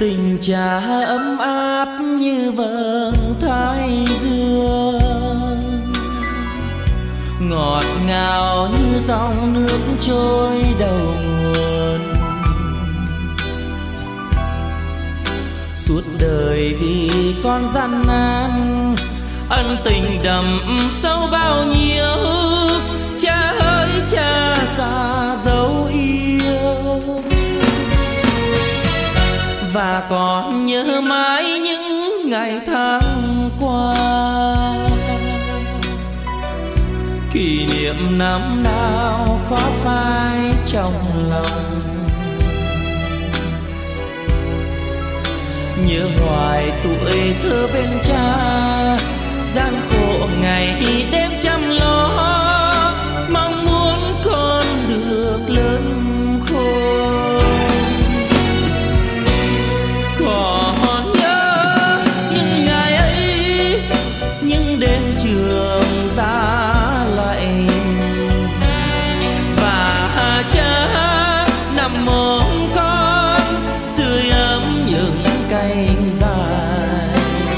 tình cha ấm áp như vầng thái dương, ngọt ngào như dòng nước trôi đầu nguồn. Suốt đời vì con gian nan, ân tình đậm sâu bao nhiêu. Cha ơi cha xa dấu yêu, và còn nhớ mãi những ngày tháng qua. Kỷ niệm năm nào khó phai trong lòng, nhớ hoài tuổi thơ bên cha. Gian khổ ngày đêm chăm lo, mong muốn con được lớn khôn. Còn nhớ những ngày ấy, những đêm trường giá lạnh, và cha nằm ôm con sưởi ấm những cánh dài,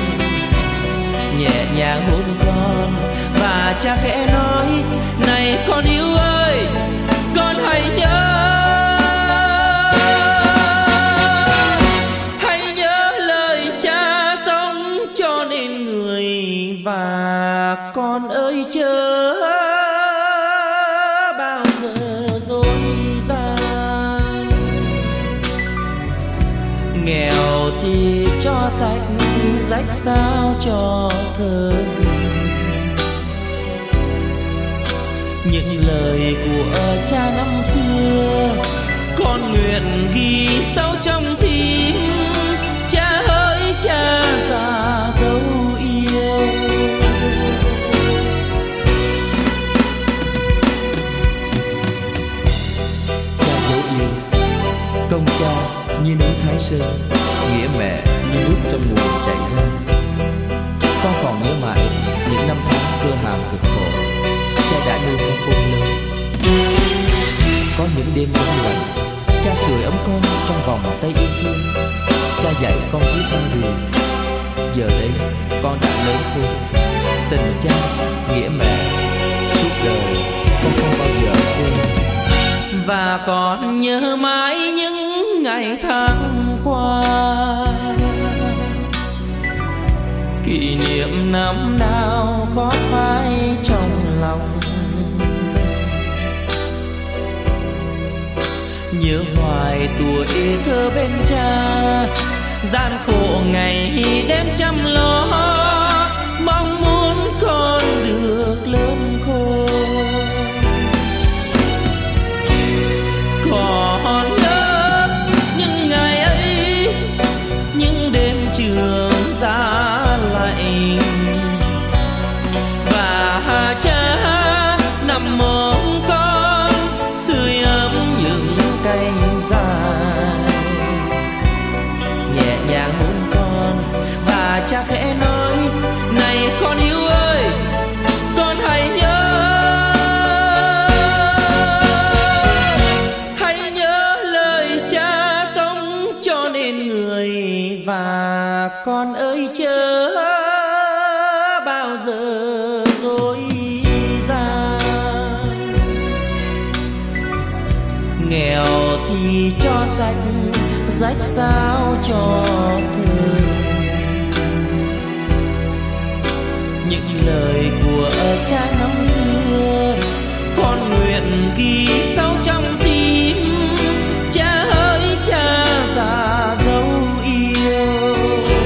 nhẹ nhàng hôn con. Và cha khẽ nói: này con yêu ơi, con hãy nhớ, hãy nhớ lời cha sống cho nên người. Và con ơi chớ bao giờ dối gian, nghèo thì cho sạch, rách sao cho thơm. Những lời của cha năm xưa con nguyện ghi sâu trong tim. Cha ơi cha già dấu yêu, cha dấu yêu. Công cha như núi Thái Sơn, nghĩa mẹ như nước trong nguồn chảy ra. Con còn nhớ mãi những năm tháng cơ hàm cực khổ, cha đã nuôi con khôn lớn. Có những đêm đông lạnh, cha sưởi ấm con trong vòng tay yêu thương. Cha dạy con biết con đường. Giờ đây con đã lớn khôn, tình cha nghĩa mẹ suốt đời con không bao giờ quên. Và còn nhớ mãi những ngày tháng qua, kỷ niệm năm nào khó phai trong lòng. Nhớ hoài tuổi thơ bên cha, gian khổ ngày đêm chăm lo, mong muốn con được lớn khôn. Còn nhớ những ngày ấy, những đêm trường giá lạnh, và cha nằm ôm con sưởi ấm những cánh dài, nhẹ nhàng hôn con. Và cha khẽ nói: này con yêu ơi, con hãy nhớ, hãy nhớ lời cha sống cho nên người. Và con ơi chớ bao giờ dối gian, nghèo thì cho sạch, rách sao cho thơm. Những lời của cha năm xưa con nguyện ghi sâu trong tim. Cha ơi cha già dấu yêu,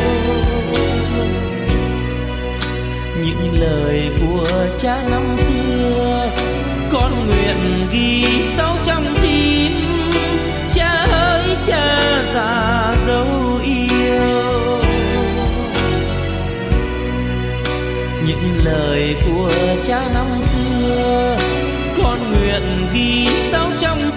những lời của cha năm xưa con nguyện ghi sâu trong tim. Cha ơi cha già dấu yêu, những lời của cha năm xưa con nguyện ghi sâu trong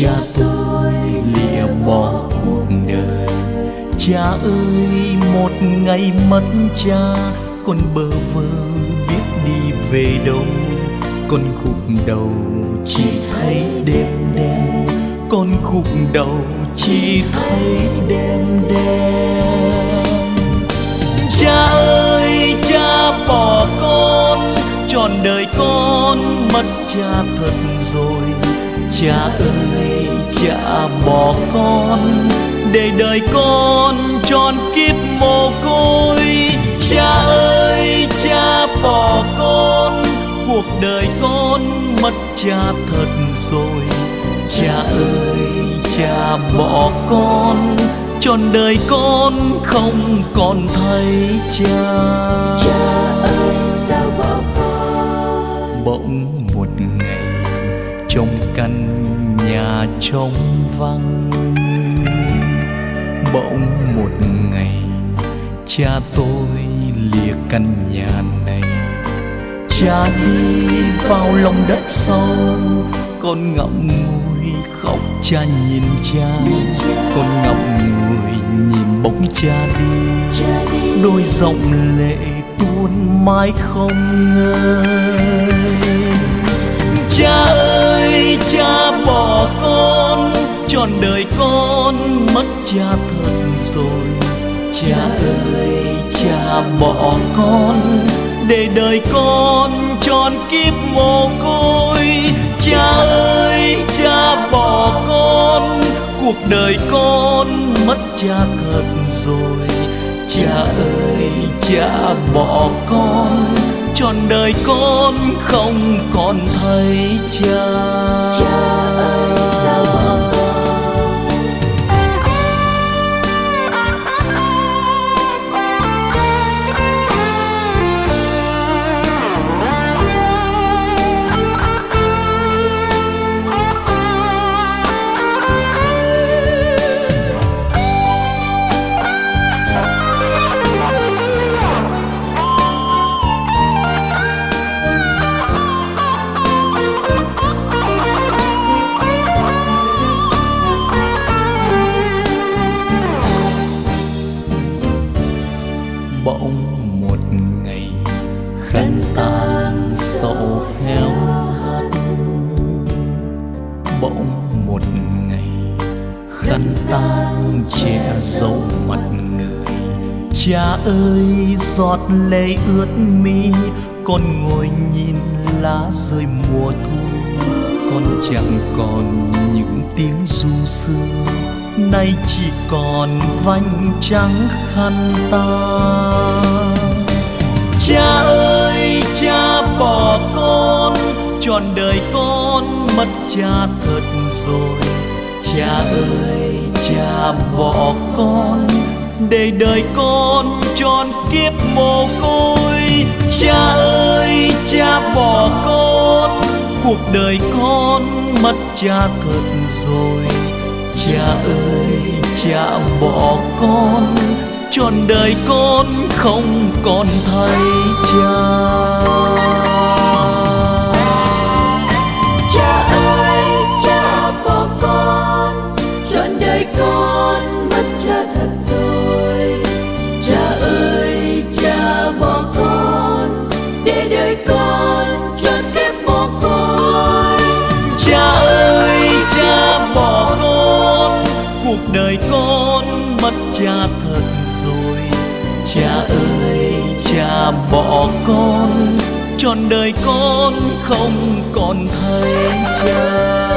cha tôi lìa bỏ cuộc đời. Cha ơi, một ngày mất cha, con bơ vơ biết đi về đâu. Con khúc đầu chỉ thấy đêm đen, con khúc đầu chỉ thấy đêm đen. Cha ơi, cha bỏ con, trọn đời con mất cha thật rồi. Cha ơi, cha bỏ con, để đời con tròn kiếp mồ côi. Cha ơi, cha bỏ con, cuộc đời con mất cha thật rồi. Cha ơi, cha bỏ con, trọn đời con không còn thấy cha. Cha ơi, sao bỏ con? Bỗng một ngày trong căn nhà trống vắng, bỗng một ngày cha tôi lìa căn nhà này. Cha đi vào lòng đất sâu, con ngậm ngùi khóc cha nhìn cha. Con ngậm ngùi nhìn bóng cha đi, đôi dòng lệ tuôn mãi không ngơi. Cha ơi, cha bỏ con, trọn đời con mất cha thật rồi. Cha ơi, cha bỏ con, để đời con tròn kiếp mồ côi. Cha ơi, cha bỏ con, cuộc đời con mất cha thật rồi. Cha ơi, cha bỏ con, trọn đời con không còn thấy cha. Cha ơi, sao bỏ con? Bỗng một ngày khăn tàn sầu héo hắt, bỗng một ngày khăn tàn che dấu mặt người. Cha ơi, giọt lệ ướt mi, con ngồi nhìn lá rơi mùa thu. Con chẳng còn những tiếng ru sương, nay chỉ còn vành trắng khăn tàn. Cha ơi, cha bỏ con, trọn đời con mất cha thật rồi. Cha ơi, cha bỏ con, để đời con tròn kiếp mồ côi. Cha ơi, cha bỏ con, cuộc đời con mất cha thật rồi. Cha ơi, cha bỏ con, trọn đời con không còn thấy cha. Cha ơi, cha bỏ con, trọn đời con mất cha thật rồi. Cha ơi, cha bỏ con, để đời con trọn kiếp mồ côi. Cha ơi, cha bỏ con, cuộc đời con mất cha thật rồi. Cha ơi, cha bỏ con, trọn đời con không còn thấy cha.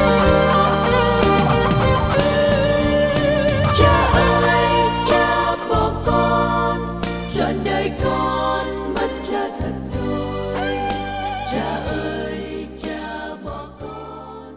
Cha ơi, cha bỏ con, trọn đời con mất cha thật rồi. Cha ơi, cha bỏ con.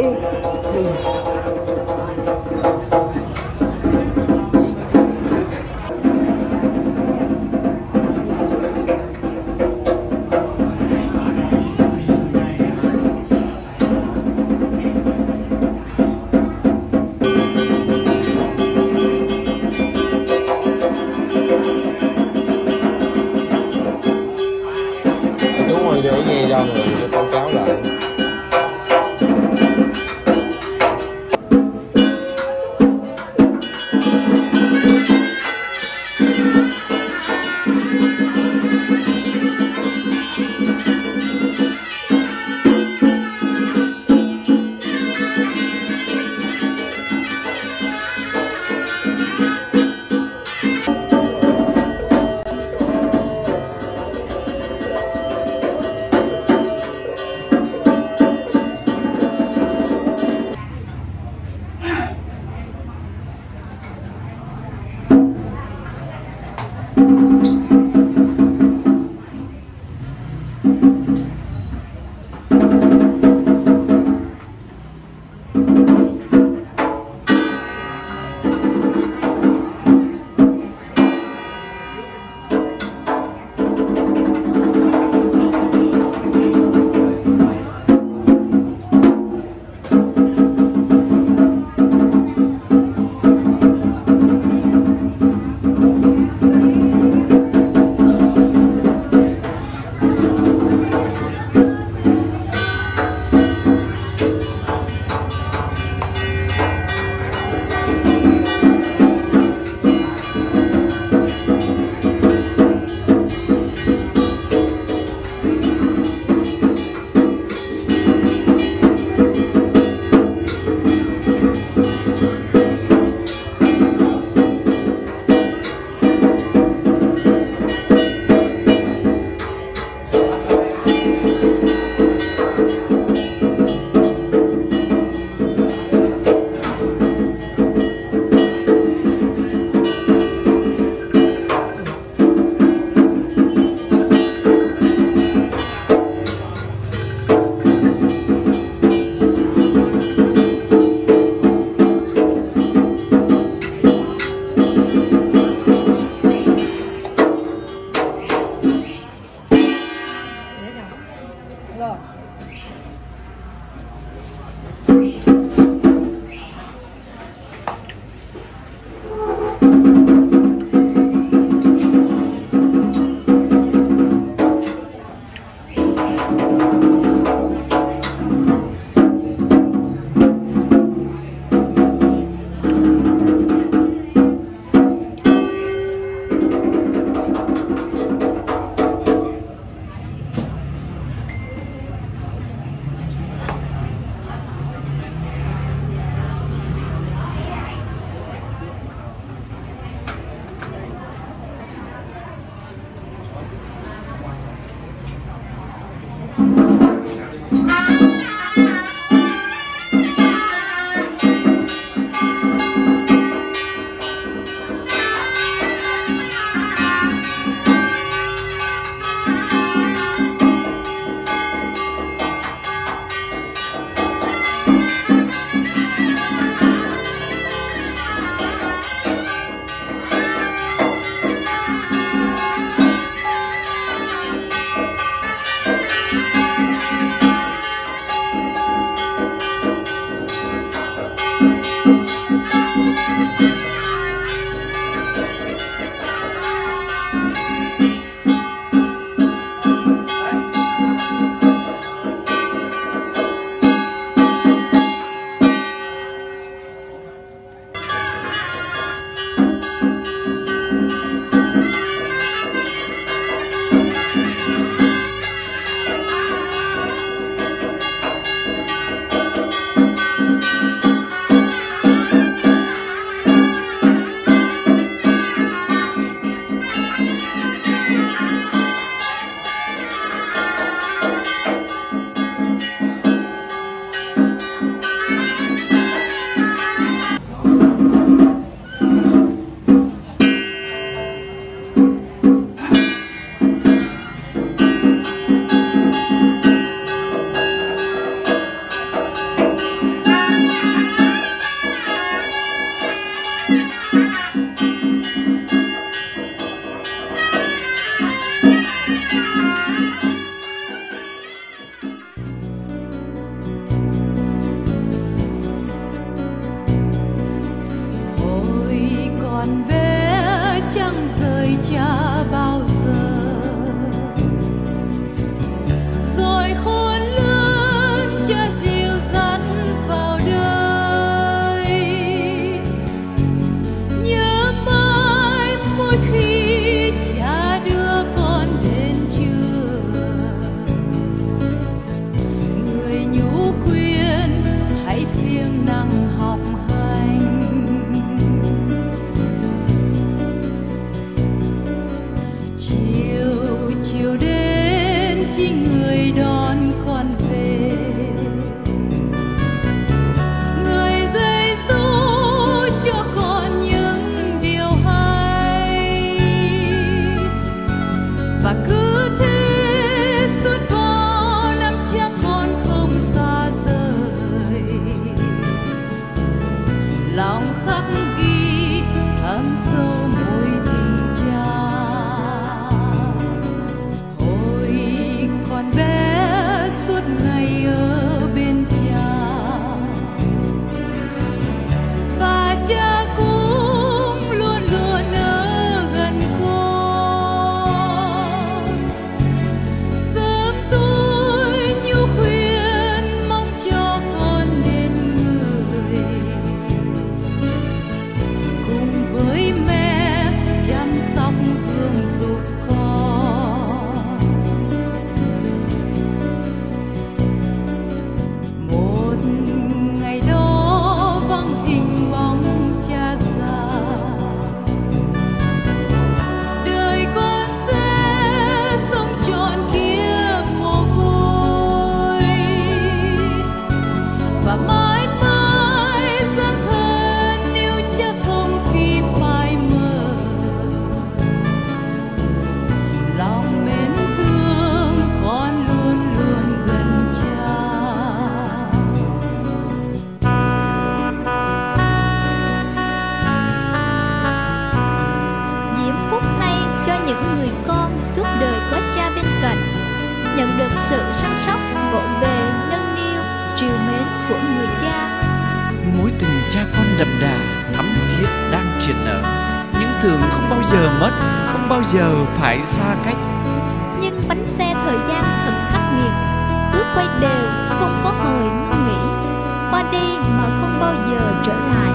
Chú ngồi vô nghe cho người cho con cháu lại. còn bé chẳng rời cha bao giờ, rồi khôn lớn cha dìu dắt vào đời. Nhớ mãi mỗi khi cha đưa con đến trường, người nhủ khuyên hãy siêng năng học hành. Chiều đến chính người đón con về, người dạy dỗ cho con những điều hay, và cứ thế suốt bao năm cha con không xa rời. Lòng khắc ghi thấm sâu mối tình cha. Còn bé suốt ngày ở bên cha, và cha cũng luôn luôn ở gần con. Sớm tôi nhu khuyên mong cho con nên người, cùng với mẹ chăm sóc dưỡng dục con. Nhận được sự săn sóc, vỗ về, nâng niu, trìu mến của người cha. Mối tình cha con đậm đà, thắm thiết đang truyền nở, những tưởng không bao giờ mất, không bao giờ phải xa cách. Nhưng bánh xe thời gian thật khắc nghiệt, cứ quay đều, không có hồi ngưng nghỉ, qua đi mà không bao giờ trở lại.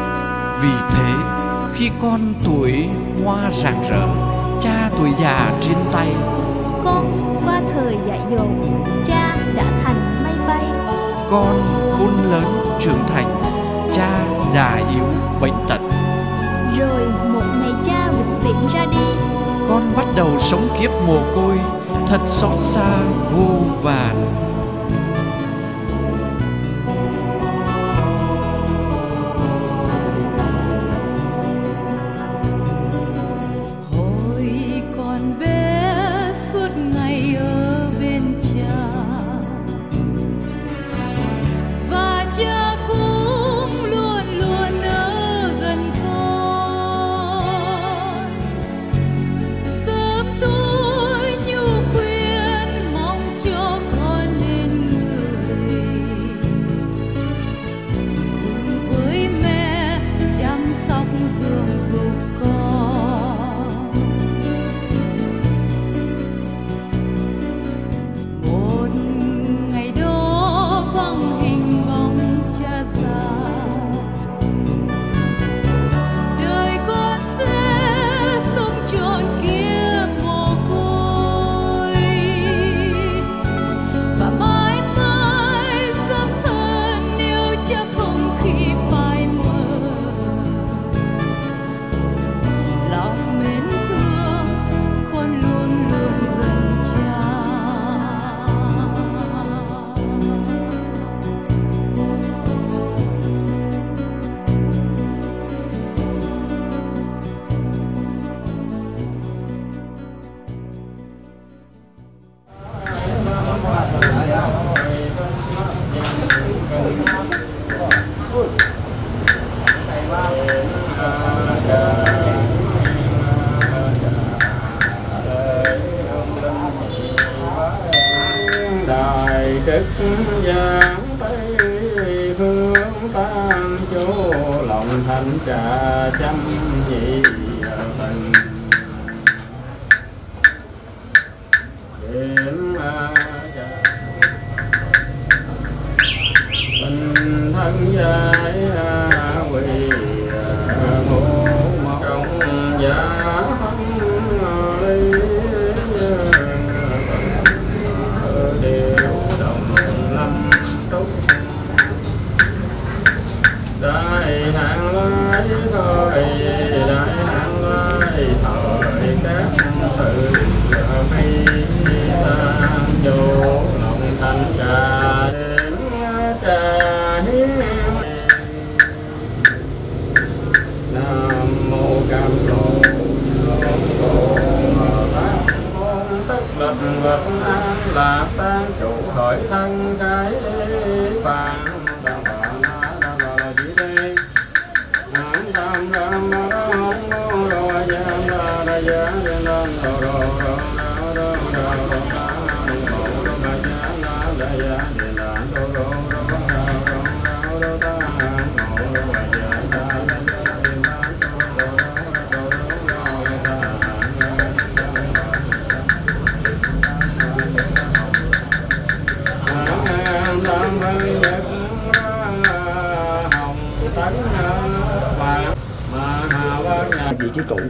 Vì thế, khi con tuổi hoa rạng rỡ, cha tuổi già trên tay, con qua thời dại dột, cha đã thành mây bay. Con khôn lớn trưởng thành, cha già yếu bệnh tật. Rồi một ngày cha vĩnh viễn ra đi, con bắt đầu sống kiếp mồ côi, thật xót xa vô vàn. Đức giảng Tây phương tam châu lòng lòng thanh trà chăm nhị tình điểm tình thân giải quỳ ngũ trong giá đại hạn lai thời đại hạn lai thời các tự phi tam chủ lòng thành trà đến trà hiến nam mô cam lộ tất lập vật an lạc tan chủ khởi thân cái phàm vị trí cụ.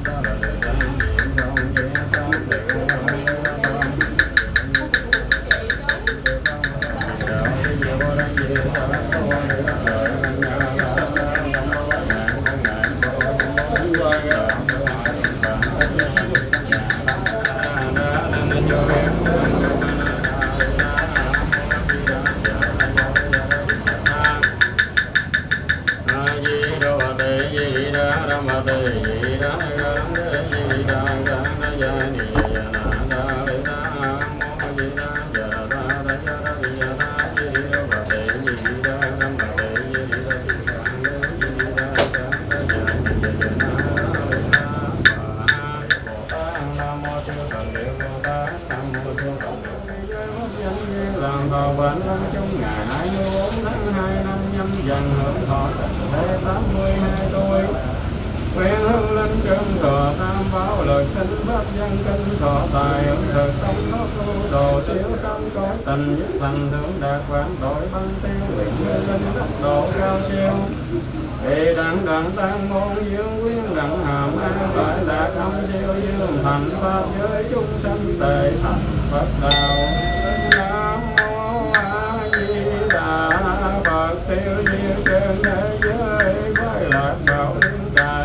Lần thọ bệnh lâm trong ngày 24 tháng 2 năm Nhâm Dần hưởng thọ tịnh thế 82 tuổi. Quen hương linh chân thọ tam bảo lời kinh pháp dân kinh thọ tài ứng thực tâm pháp tu đồ siêu sanh cõi tình nhất thành thượng đạt vạn tội băng tiêu nguyện như linh đắc độ cao siêu. Thì đặng đặng tăng môn dương quyến đặng hàm an lại đạt âm siêu dương thành pháp giới chúng sanh tề thành Phật đạo. Nam mô A Di Đà Phật tiêu diệt trên thế giới quay lạc bảo liên đài.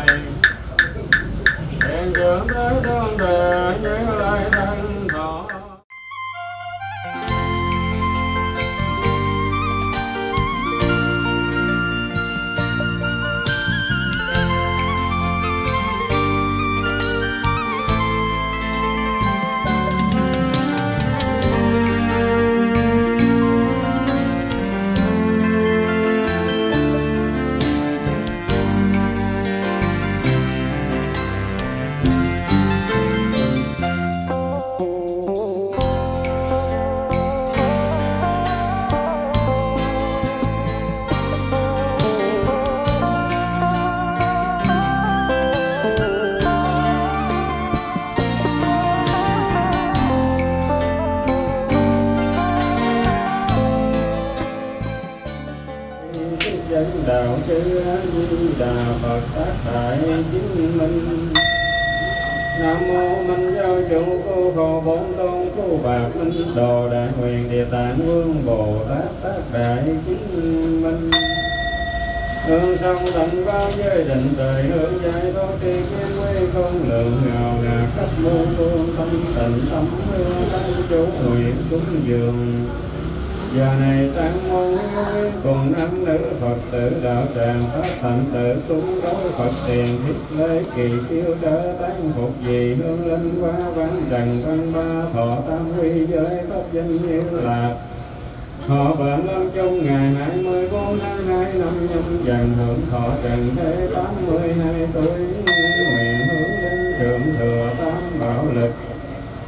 Hiện dưỡng thế thương đề như lai thân thọ. Đạo chư A Di Đà Phật tác đại chứng minh. Nam mô Minh Giáo Chủ Cô Khổ Bổn Tôn Cô Bạc Minh Đồ Đại Huyền Địa Tạng Vương Bồ Tát tác đại chứng minh. Hương sông tận bao giới định trời hương giải thoát tri kiến quy không lượng ngào ngạt khắp môn phương tâm tịnh tâm hương tăng chủ nguyện cúng dường. Giờ này tăng môn hiếu cùng nam nữ Phật tử đạo tràng pháp thành tự cúng đối Phật tiền thiết lễ kỳ siêu trở tán phục gì hương linh quá văn trần văn ba thọ tam quy giới pháp danh như lạc. Họ bệnh lâm trong ngày 24 tháng 2 năm Nhâm Dần hưởng thọ trần thế 82 tuổi. Nguyện hướng đến thượng thừa tám bảo lực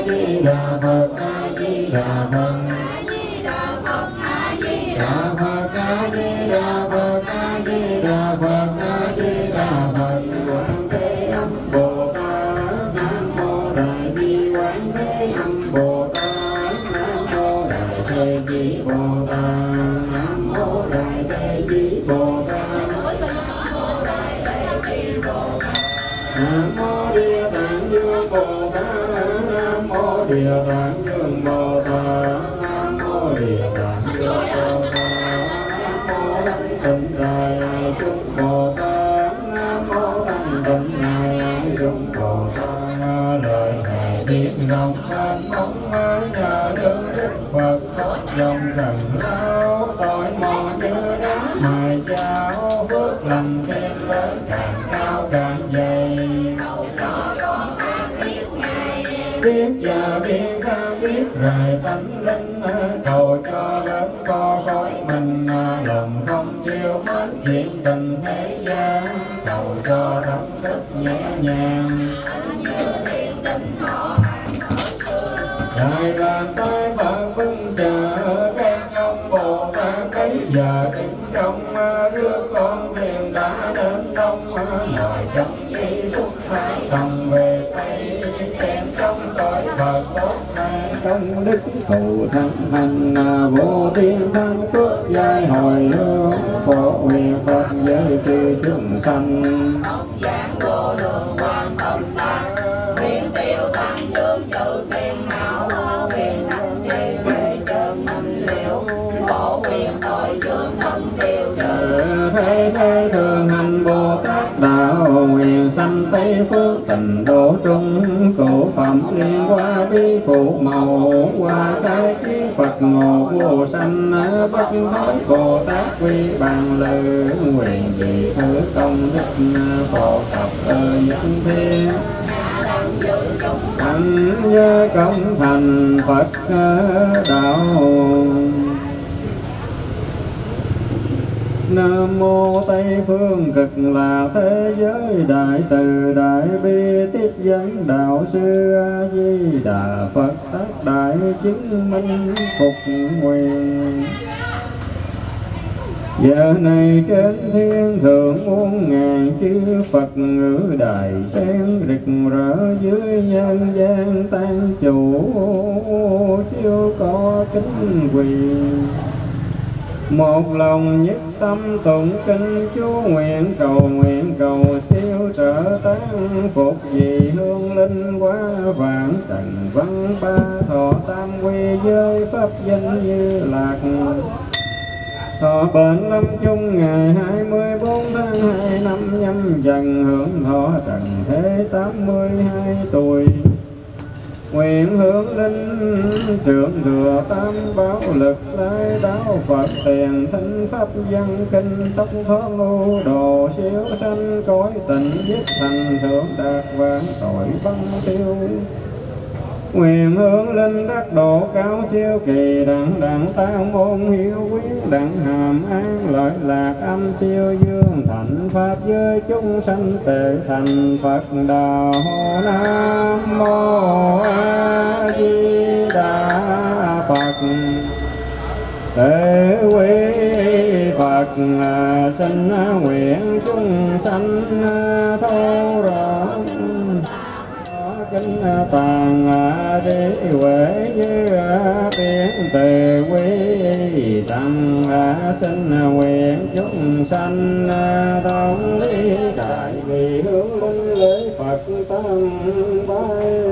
Nam mô Địa Tạng Dương Bồ Tát. Nam mô Địa Tạng Dương Bồ Tát. Nam mô Địa Tạng Dương Bồ Tát. Nam mô Thanh Tịnh Đại Chúng Bồ Tát. Nam mô Thanh Tịnh Đại Chúng Bồ Tát. Lời thầy biết lòng mênh mông nhờ đức Đức Phật dòng trần lao tội mòn như đá mài chao phước lành thêm lớn càng cao càng dày. Biết và biết ra biết rài tánh linh cầu cho lớn co khối mình lòng không chiêu mến chuyện tình thế gian cầu cho đấng đức nhẹ nhàng. Đại bàn tay Phật vững chờ khen ông Bồ Tát ấy giờ đứng trong rước con thuyền đã đến đông ngồi trong giây phút hai đồng về Tây xem trong tội Phật tốt này công đức thù thắng hành vô tiên thắng phước giai hồi hướng phổ huyền Phật giới trì chúng sanh Giảng vô đường quan tâm xa nguyện tiêu tăng dương trừ phiền não huyền sanh tri huệ chân minh liễu phổ huyền tội dương thân tiêu trừ thế thế thường hành Bồ Tát đạo huyền sanh tây phước tình độ trung cổ phẩm liên qua bi phụ màu qua cái kiến Phật ngộ vô sanh bất nói Bồ Tát quy bằng lư quyền vị thứ công đức phổ cập nhân thiên sanh nhớ công thành Phật đạo. Nam mô Tây phương cực lạc thế giới đại từ đại bi tiếp dẫn đạo sư A Di Đà Phật tác đại chứng minh phục nguyện. Giờ này trên thiên thượng muôn ngàn chư Phật ngữ đài sen rực rỡ dưới nhân gian tan chủ chiêu có kính quỳ. Một lòng nhất tâm tụng kinh chú nguyện cầu siêu trợ tán phục vì hương linh quá vạn trần văn ba thọ tam quy giới pháp danh Như Lạc. Thọ bệnh lâm chung ngày 24 tháng 2 năm Nhâm Dần hưởng thọ trần thế 82 tuổi. Nguyện hướng linh trưởng thừa tam bảo lực lai đạo Phật tiền thinh pháp văn kinh tốc thoát lưu đồ siêu sanh cõi tình giết thành thượng đạt vạn tội băng tiêu. Nguyện hướng linh đắc độ cao siêu kỳ đặng tam môn hiếu quyến đặng hàm an lợi lạc âm siêu dương thành pháp giới chúng sanh tề thành Phật đạo. Nam mô A Di Đà Phật. Tế quý Phật xin nguyện chúng sanh thấu rõ kinh tàng trí huệ như tiếng từ quý tăng xin nguyện chúng sanh thông lý đại vì hướng linh lễ Phật tam bái.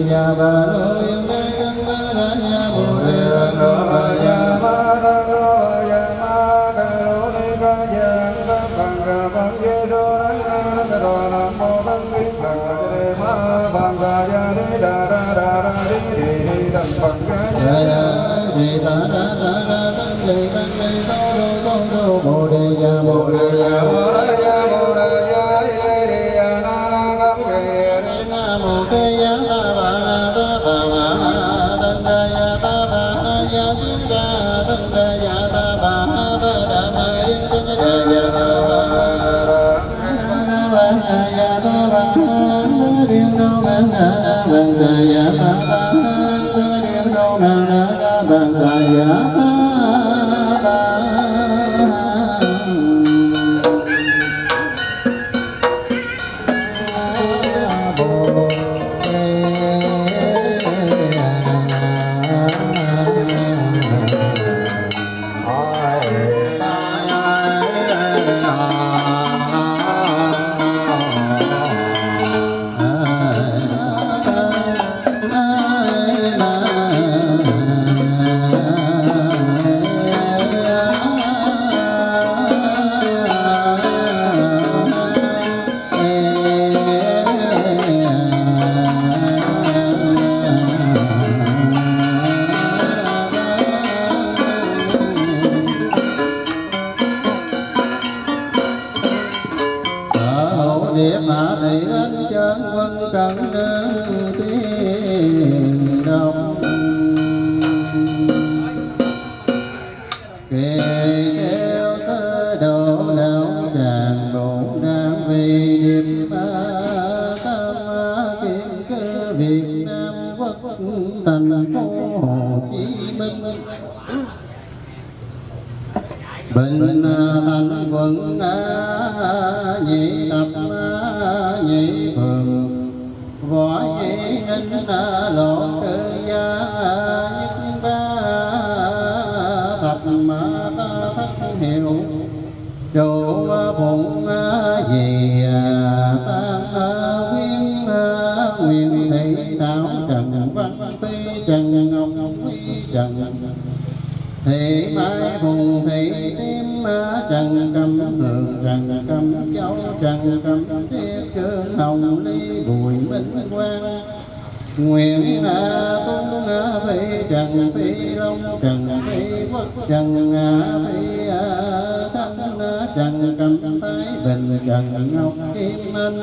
ya ba lo yên đế tăng ma đa ya bồ đề tăng lo ba ya ma tăng lo ba ya ma ca lo ni ca ya ca bằng ca bằng ye do đăng ca do nam mô tăng kinh ca đề ma bằng ca ya đi đa đa đa đa đi đi đi tăng bằng ca ya ya đi ta ra tăng đi to do bồ đề ya bồ đề ya bồ đề ya bồ đề ya đi ya na na cam ke đi nam mô ke ya ta ba tăng ca ya ta ba ya tiếng ca tăng ca ya ta ba ba đa ma yên tiếng ca ya ta ba ya ta ba điên đô mang đa bằng ca ya ta ba điên đô mang đa bằng ca ya ta ba Bình thành quận nhị tập nhị phường võ nhị ninh lộ cư gia nhất ba thập thất hiệu trụ phụng gì tam quyến nguyên thị thảo trần văn phi trần ngọc phi trần thị mai phùng thị tím trần cầm thường trần cầm châu trần cầm tiết trương hồng ly bùi minh quang nguyện tuấn phi trần phi long trần phi quốc trần phi thanh trần cầm thái bình trần ngọc kim anh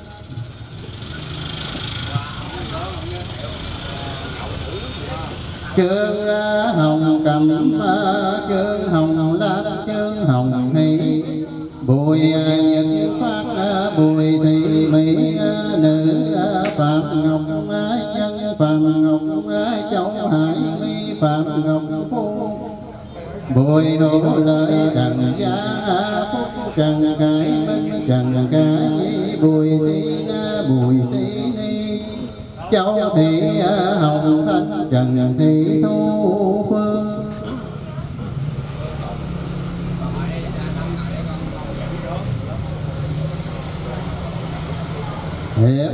Trương Hồng cầm Trương Hồng lan Trương Hồng hy Bùi Nhật Phát Bùi Thị Mỹ nữ Phạm Ngọc Nhân Phạm Ngọc Châu Hải Mỹ Phạm Ngọc Phu Bùi Đỗ Lợi Trần Gia Phúc Trần Cải Minh Trần Ca Nhi Bùi Thị Na Bùi Thị Ni Châu Thị Hồng Thanh Trần Thị Thu Phương hiệp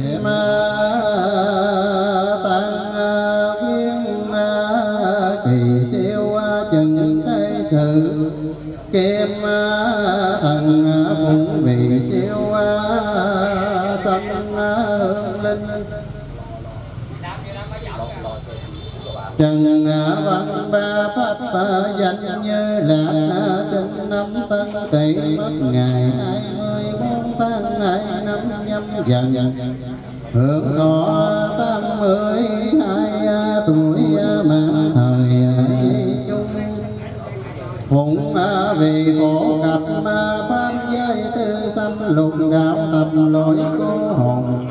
tăng viên kỳ siêu trần thế sự kim thần phụng vị siêu sanh hương linh Trần văn ba pháp danh như là sinh năm Tân Tỵ mất ngày 24 tháng 2 năm Nhâm Dần hưởng thọ 82 tuổi mà thời chung phụng vì khổ gặp pháp giới tư sanh lục đạo tập lỗi cô hồn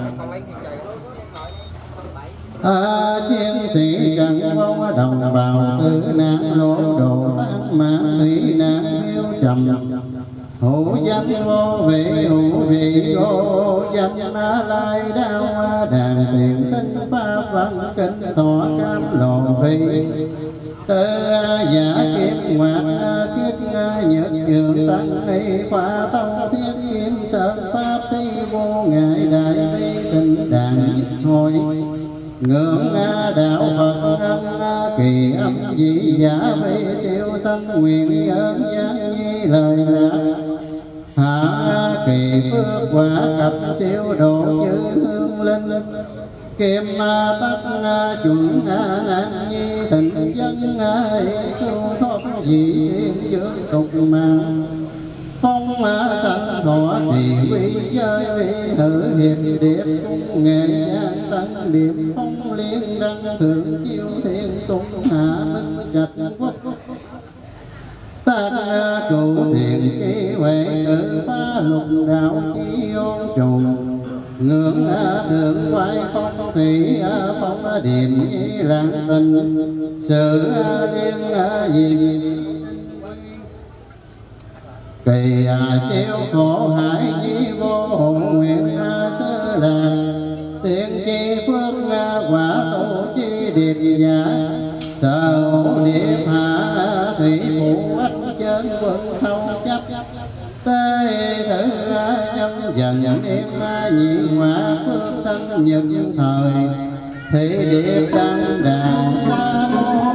chiến sĩ trần phong đồng bào tư nạn lỗ đồ tăng mạng thủy nạn yêu trầm hữu danh vô vị hữu vị vô danh lai đao đàn tiền tinh pháp văn kinh thọ cam lộ vị tư giả kiếp ngoại kiếp nhật trường tăng y khoa tông thiết kim sơn pháp thi vô ngại đại bi tình đàn hội ngưỡng đạo Phật kỳ âm dị giả vi siêu sanh nguyện nhân gian nhi lời lạc hạ kỳ phước quả cập siêu độ chư hương linh kim tất chuẩn nan nhi thịnh dân cứu thoát dị thiên dương tục mạng phong sanh thọ trì quy giới vi thử hiệp điệp cung nghệ gian tăng điệp phong liên đăng thượng chiêu thiên tung hạ minh trạch quốc tác cụ thiền ký huệ cử phá lục đạo chi ôn trùng ngưỡng thượng quay phong thủy phong điểm nhi lãng tình sự liên diệm kỳ siêu khổ hải nhi vô hồn nguyện sơ đàn tiên chi phước quả tổ chi điệp giả sở điệp hạ thủy phụ ách chân quân thâu chấp tê thử nhâm dần đêm nhị quả phước sanh nhật thời thị điệp đăng đàn sa môn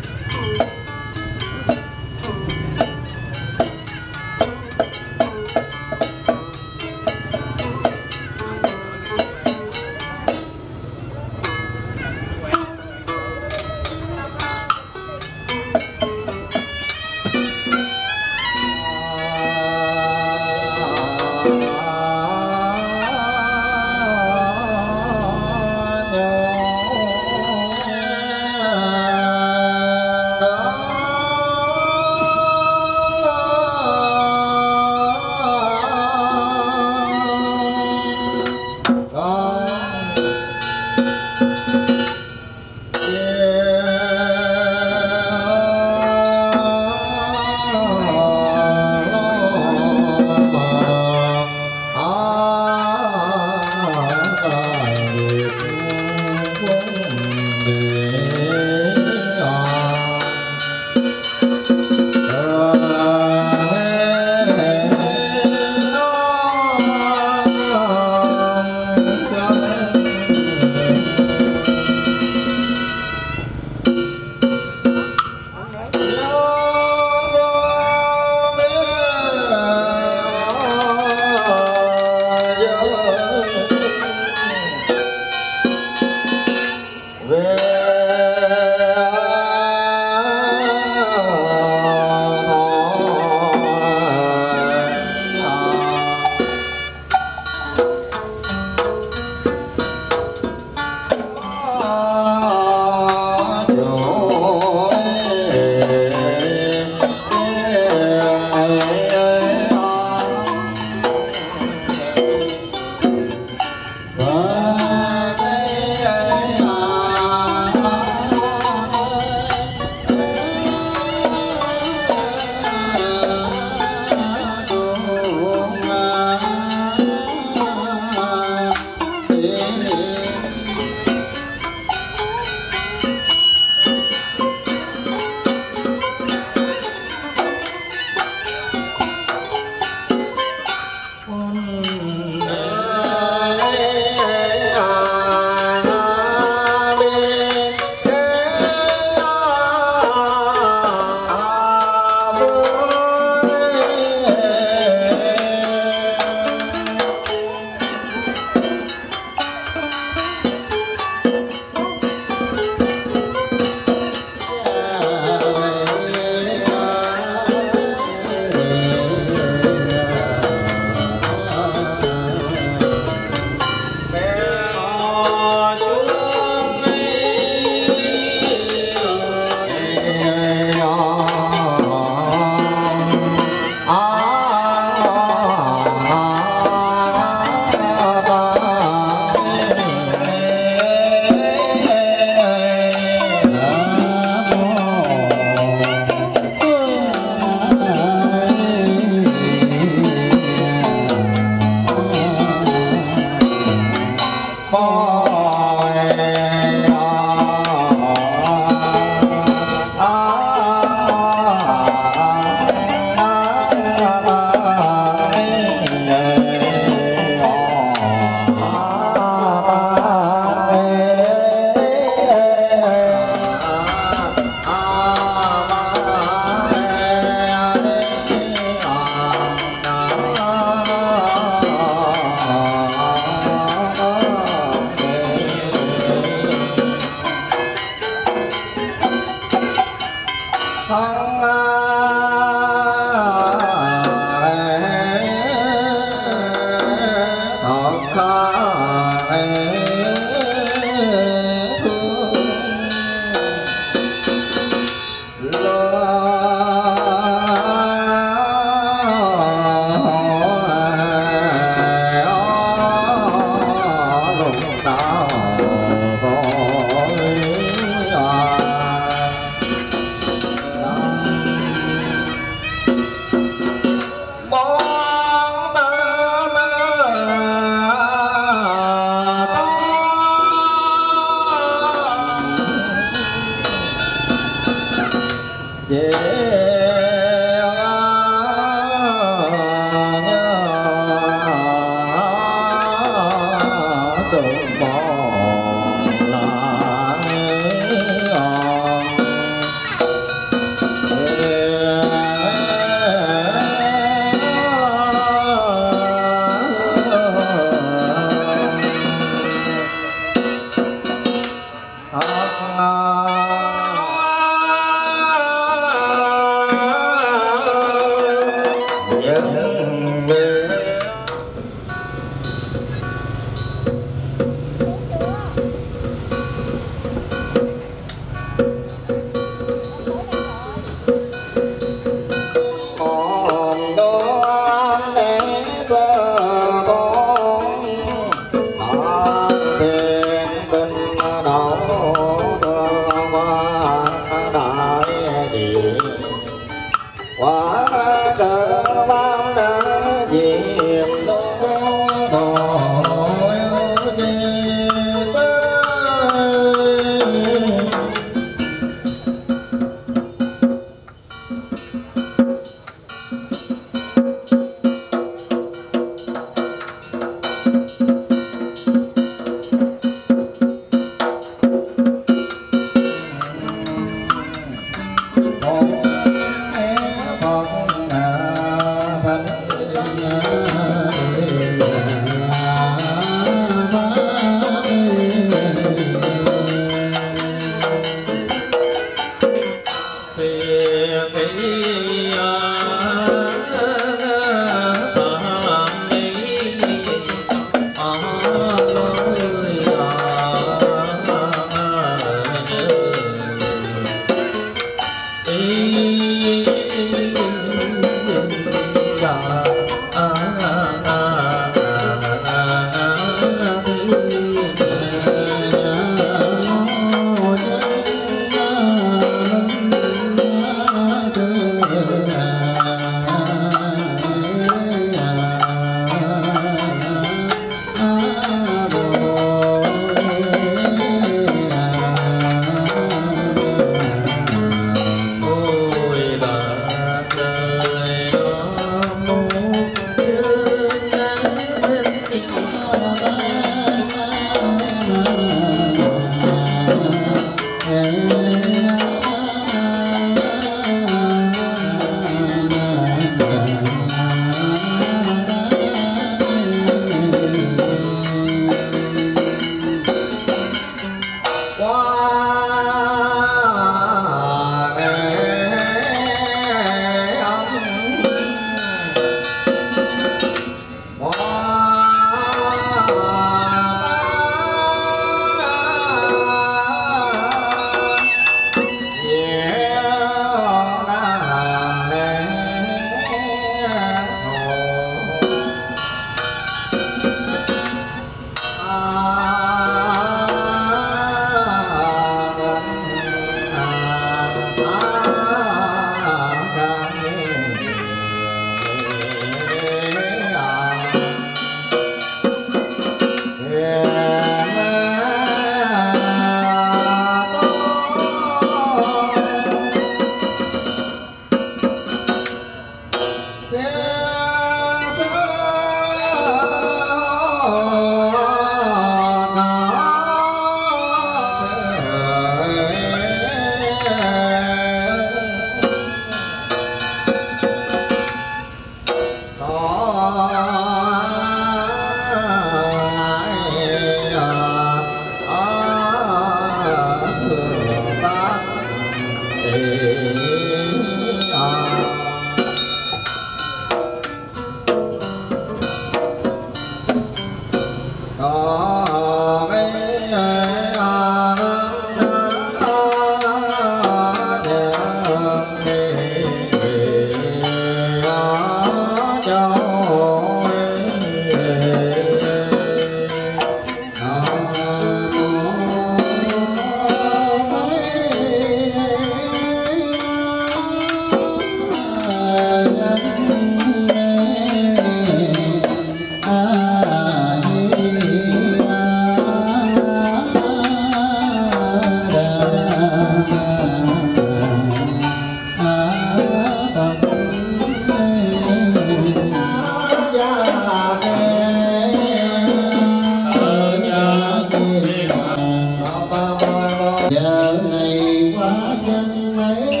dần mấy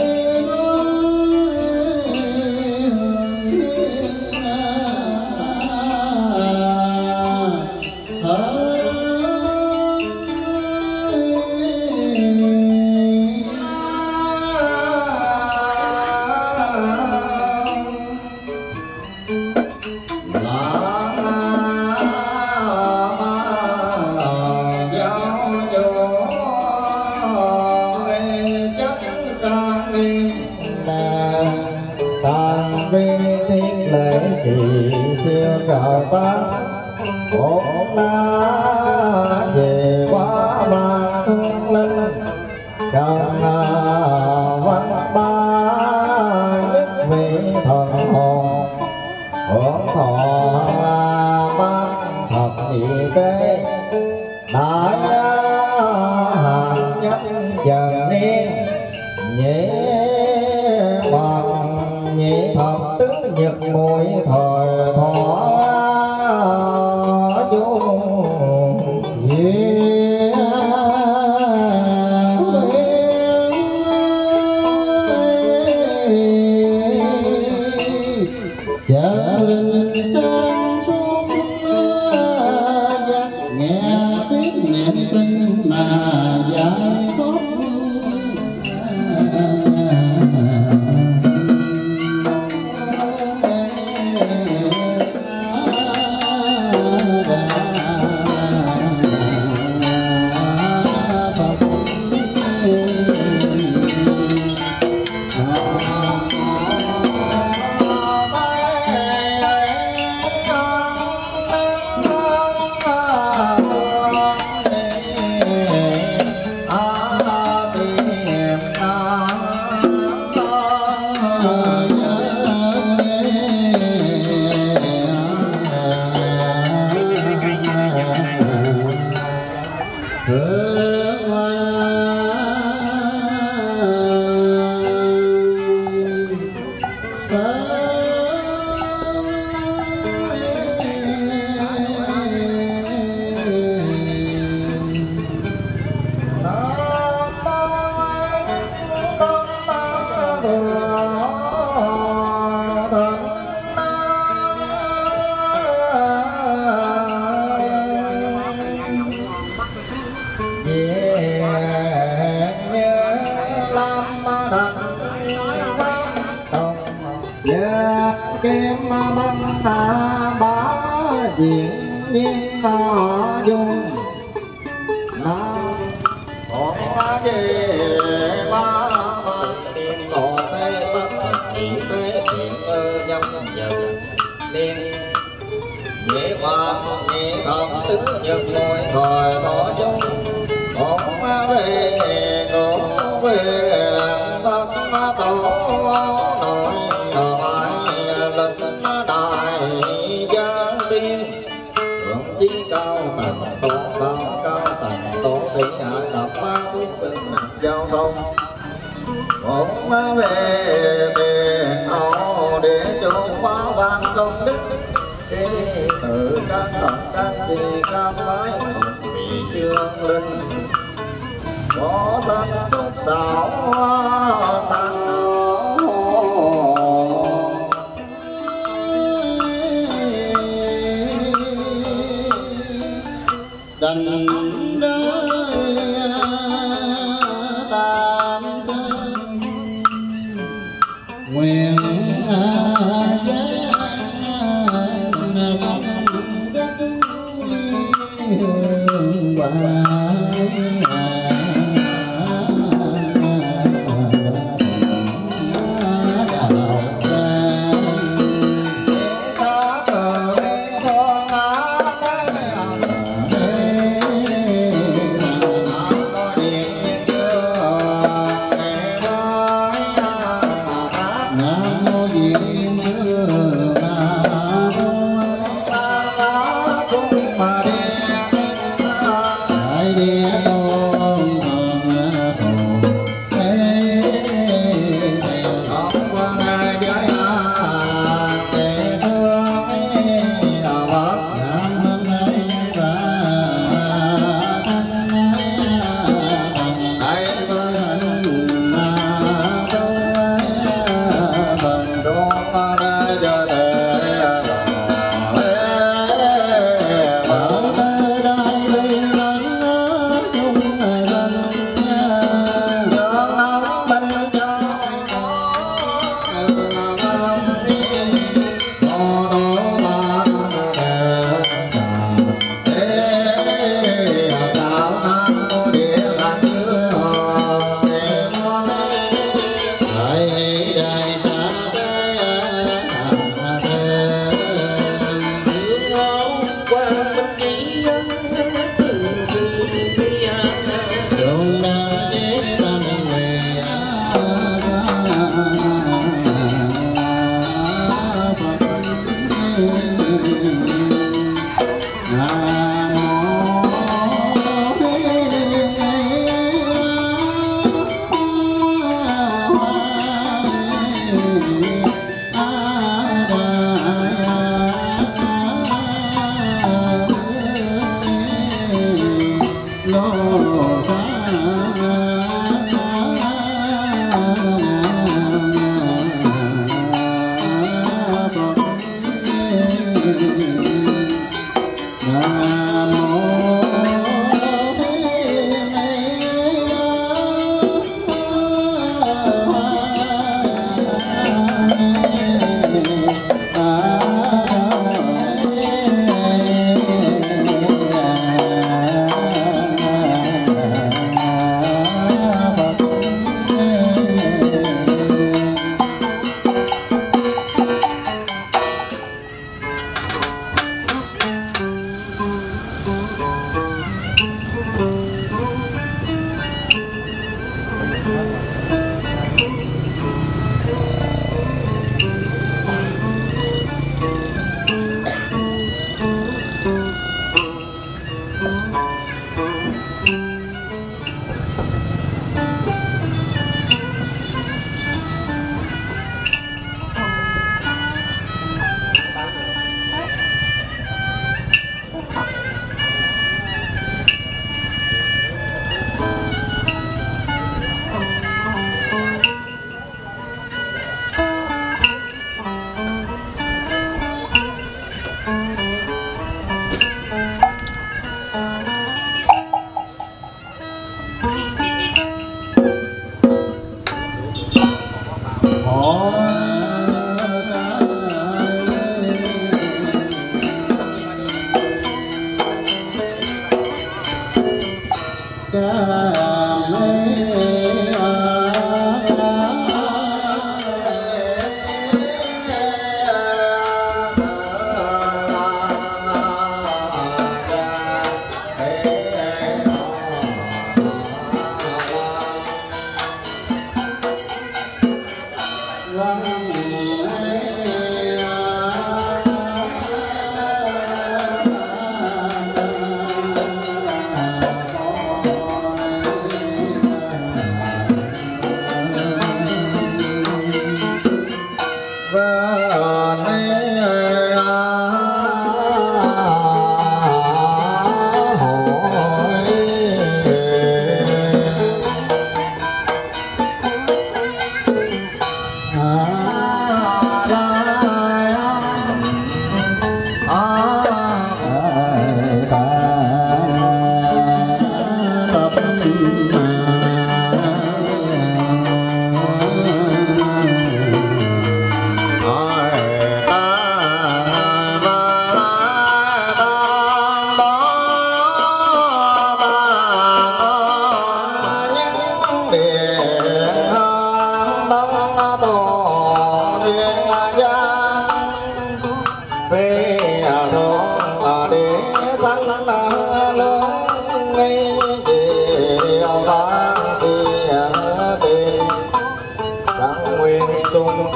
một na về quá ban hương linh trong văn ba nhất vị thần hồn hưởng thọ ban thập nhị tế đại hàng nhất dần niên nhị bằng nhị thập tứ nhật mùi thời thọ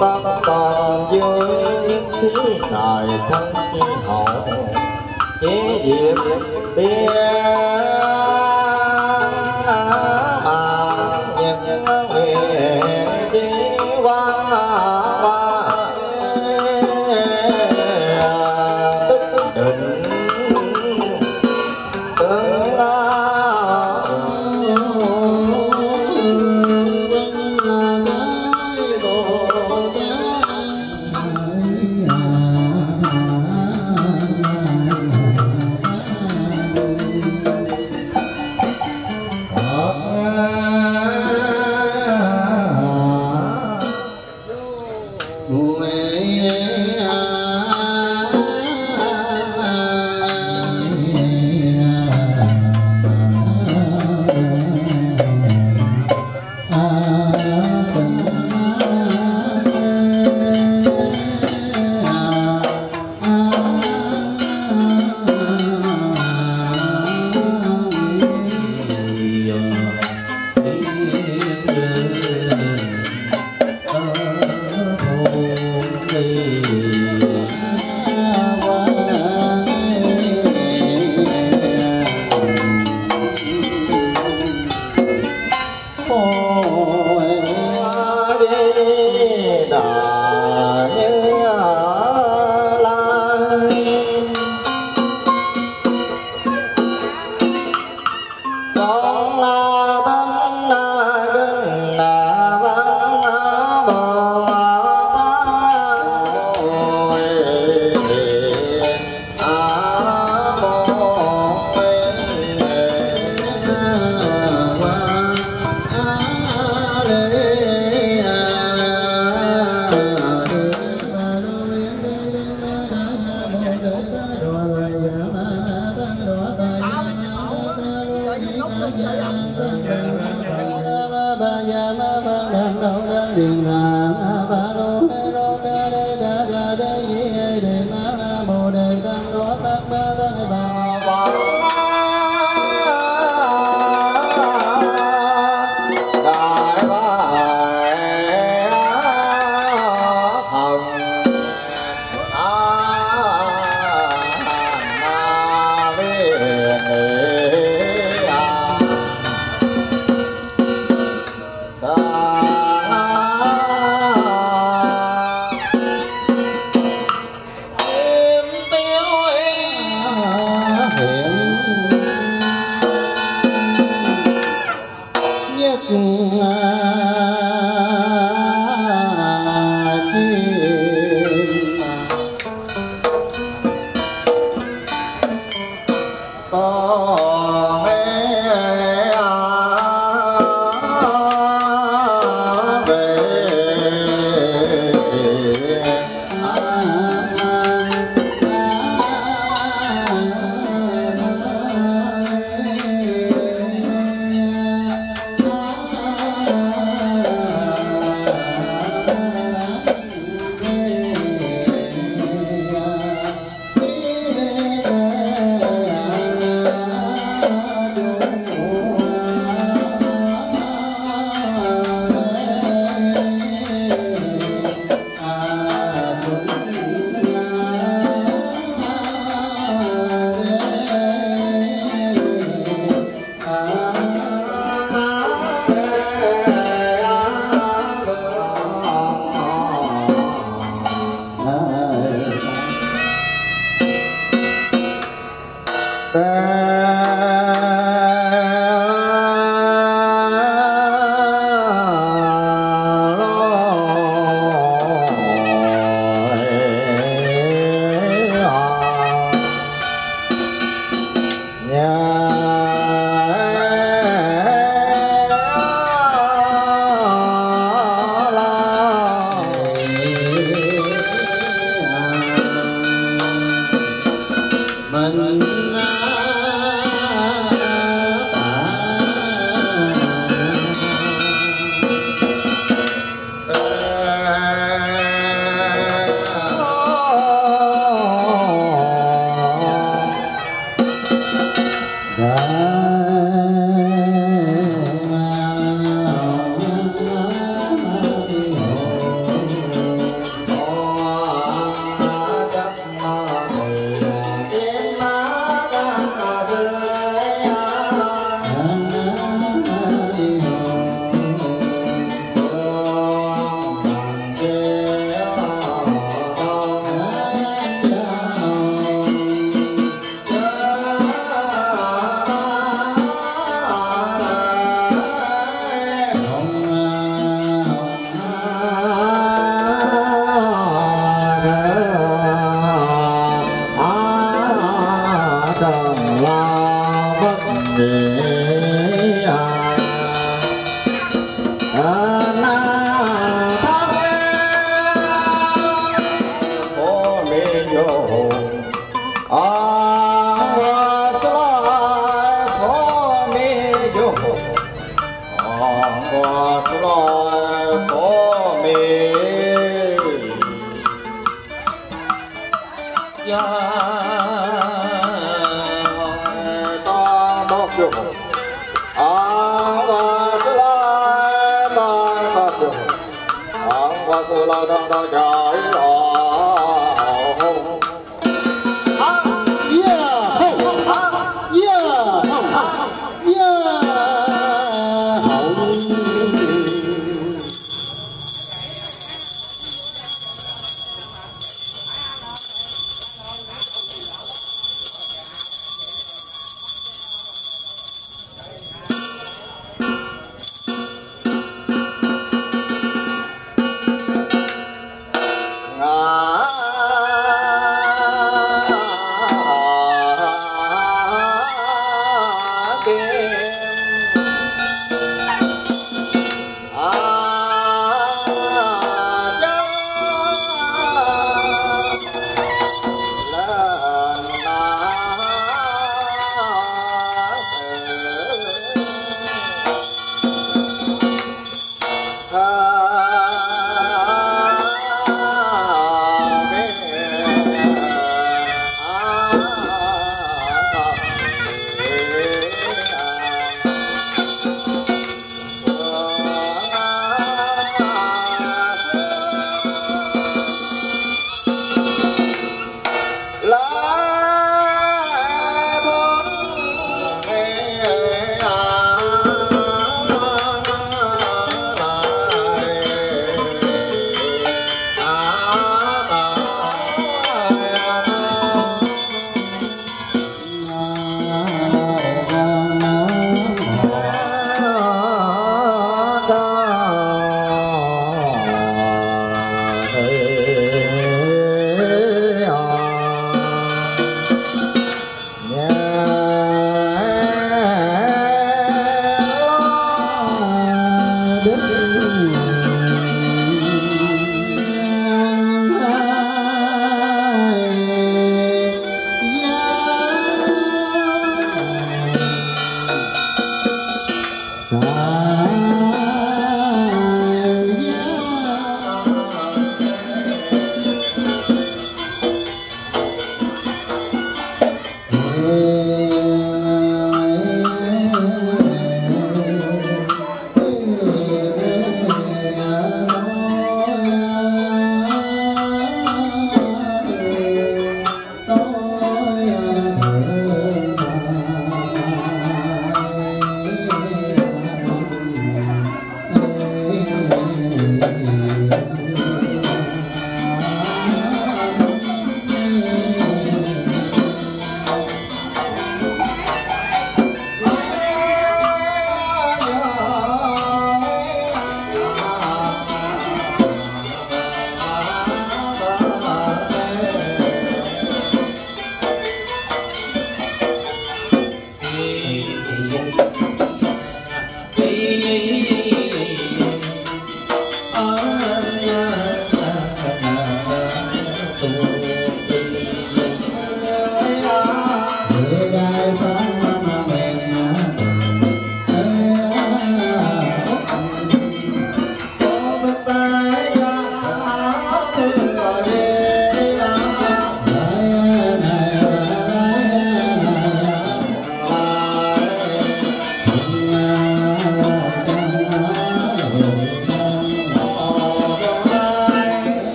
tâm còn vui nhất khí tài thân chi hậu chế diệp bia mà nhật nguyện chi quan tức định tương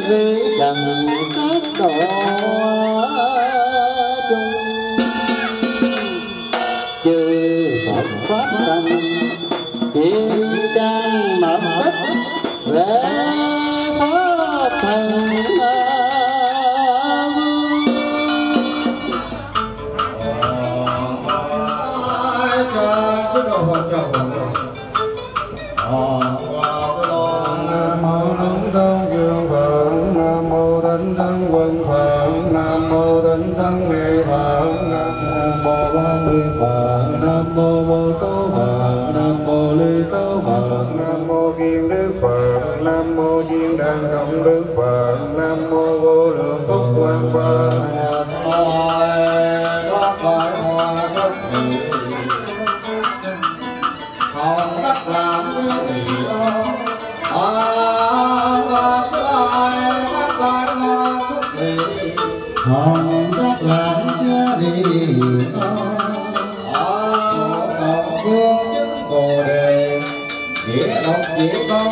lý trần sát độ chung chư Phật pháp thành thiên trang mở tích lễ pháp thần Cộng Đức Phật. Nam mô vô lượng túc quan Phật. Có cõi hoa đất vị hồng đất làm gì đó các cõi hoa đất vị hồng đất làm gì đó Phật phương chứng Bồ Đề nghĩa độc nghĩa con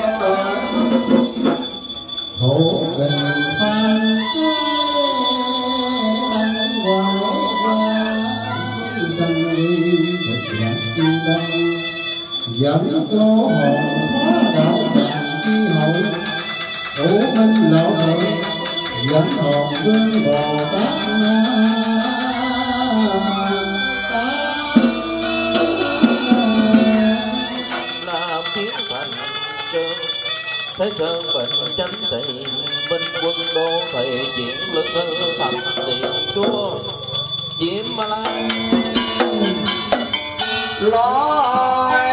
thủ bình phan đăng hoài qua tăng đi thực nhạc chi đăng dẫn cô hồn hóa đạo tràng chi hội thủ minh lộ thị dẫn hồn vương Bồ Tát Nam thiết thành chân Thế Sơn bệnh chánh thị Minh quân đô thị chuyển lực thành tiền chúa Diệm Ma Lai Lôi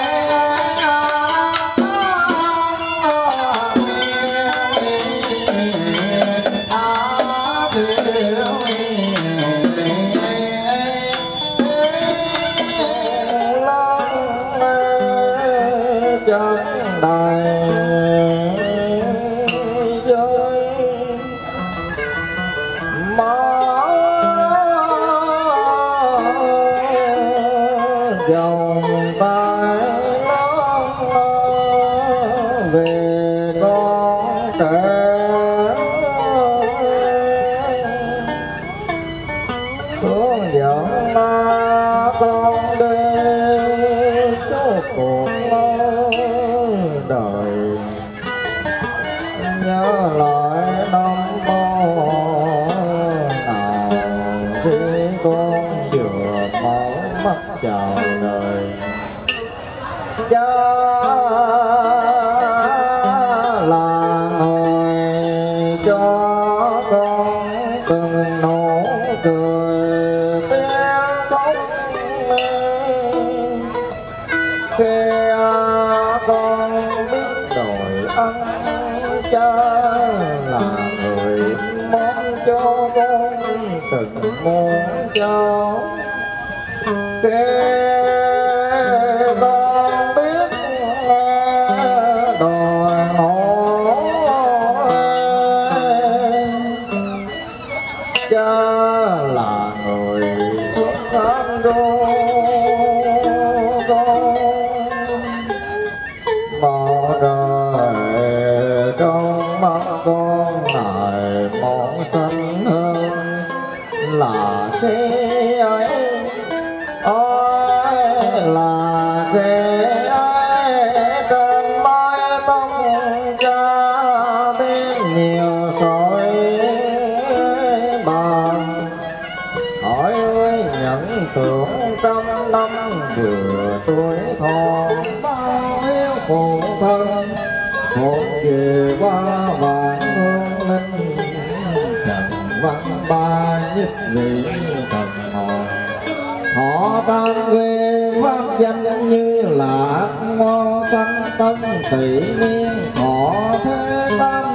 tỷ niên thọ thế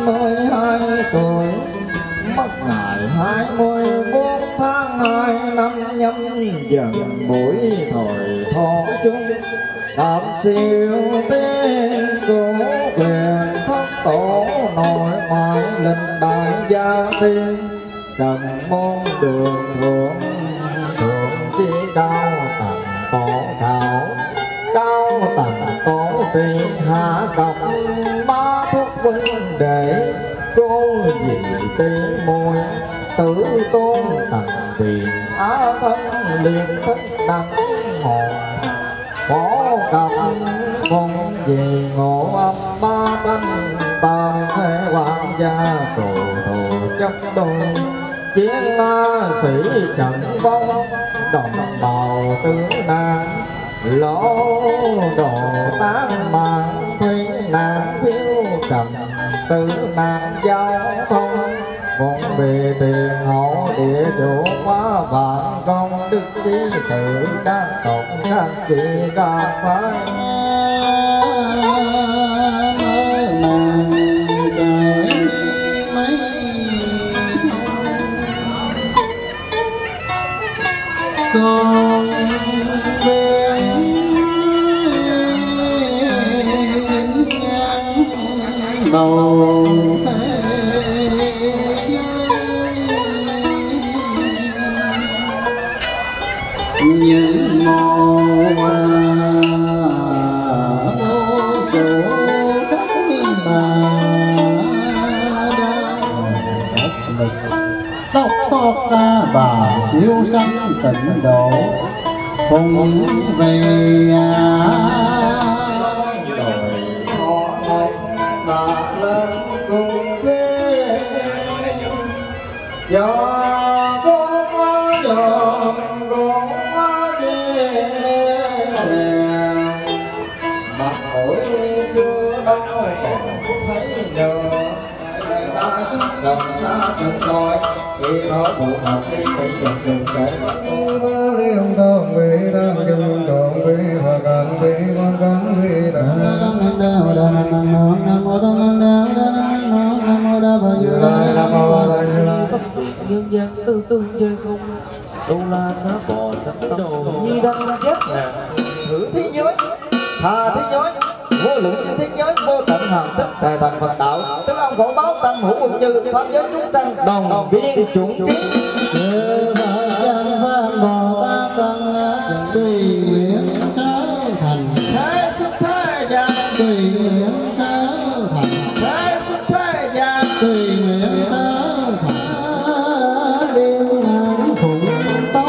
82 tuổi, mất ngày 24 tháng 2 năm Nhâm Dần, buổi thời thọ chung đạp siêu tiên cứu quyền thất tổ nội ngoại linh đại gia tiên trần môn đường thượng chi cao tầng tổ thảo cao tầng tổ tỳ hạ cập ba thúc huynh đệ cô gì tên môi tử tôn tận viện á thân liền thích đăng hồn phổ cầm con về ngộ âm ba băng tàn thế hoàng gia tù thù chấp đôi chiến sĩ trận vong đồng bào tướng nạn lỗ đồ tán mạng thủy nạn phiêu trầm tử nạn giao thông cũng vì tiền hậu địa chủ quá vạn công đức trí tự các tộc các chị các phái con bên ngang bầu những mồ vô chủ mà tóc tóc ta bà siêu sanh tịnh độ phụng về đồng xa trường lối khi nó phụ hợp đi bị dọc đường kể liên đồng vi đang chung đồng vi và cảnh vi quan cảnh vi đà nam mô tham đa nam mô đa bà như lai nam mô đa như lai nhân gian tư tương chơi không tu la xá bò sanh đồ nhi đăng giác ngàn thử thế giới tha thế giới vô lượng chư thế giới vô tận hàng tích tài thành Phật đạo tứ ông khổ báo tâm hữu quân chư pháp giới chúng sanh đồng viên chủng kiến chư Phật danh pháp Bồ Tát tăng tùy nguyện sáu thành thế xuất thế gian tùy nguyện sáu thành thế xuất thế gian tùy nguyện sáu thành liên hạnh phụng tông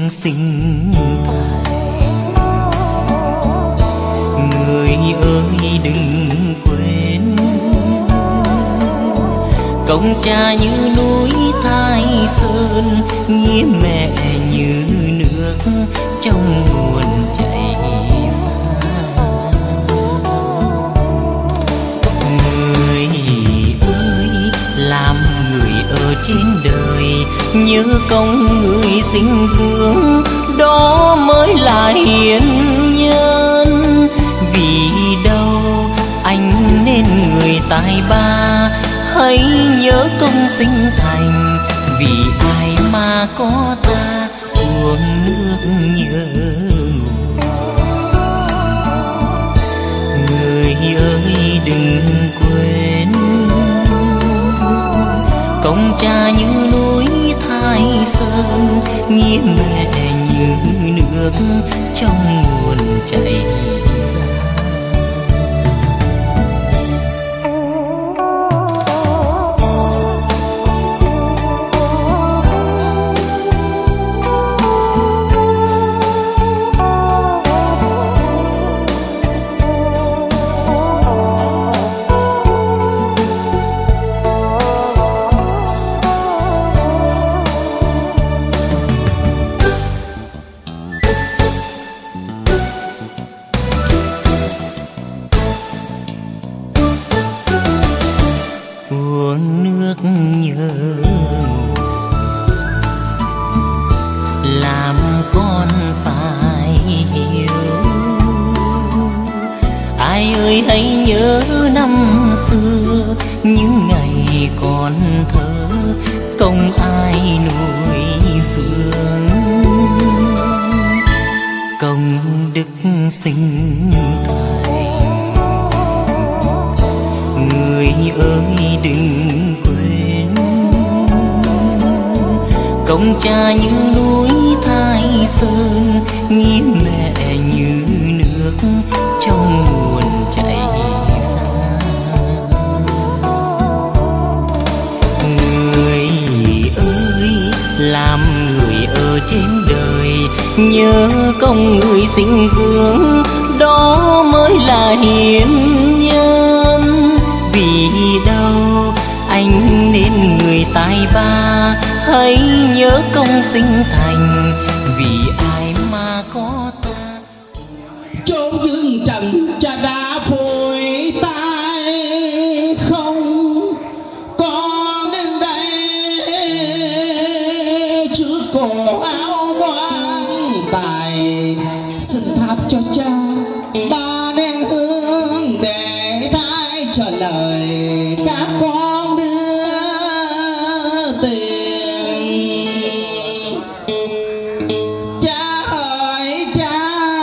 sinh tài. Người ơi đừng quên công cha như núi Thái Sơn, nghĩa mẹ như nước trong nguồn chảy xa. Người ơi làm người ở trên đời, nhớ công người sinh dưỡng, đó mới là hiền nhân. Vì đâu anh nên người tài ba, hãy nhớ công sinh thành. Vì ai mà có ta uống nước nhớ nguồn. Người ơi đừng quên công cha như núi Thái Sơn, nghĩa mẹ như nước trong nguồn chảy ra. Uống nước nhớ làm con phải hiểu. Ai ơi hãy nhớ năm xưa, những ngày còn thơ công ai nuôi dưỡng. Công đức sinh tài, người ơi đừng quên công cha như núi Thái Sơn, nghĩa mẹ như nước trong nguồn chảy ra. Người ơi làm người ở trên đời, nhớ công người sinh dưỡng, đó mới là hiền nhân. Vì đâu anh nên người tài ba, hãy nhớ công sinh thành. Vì ai mà có ta chốn dương trần cha đã phôi tay, không còn đến đây trước cổ áo quan tài. Xin tháp cho cha ba nén hương để thay cho lời các con đưa tiền. Cha ơi cha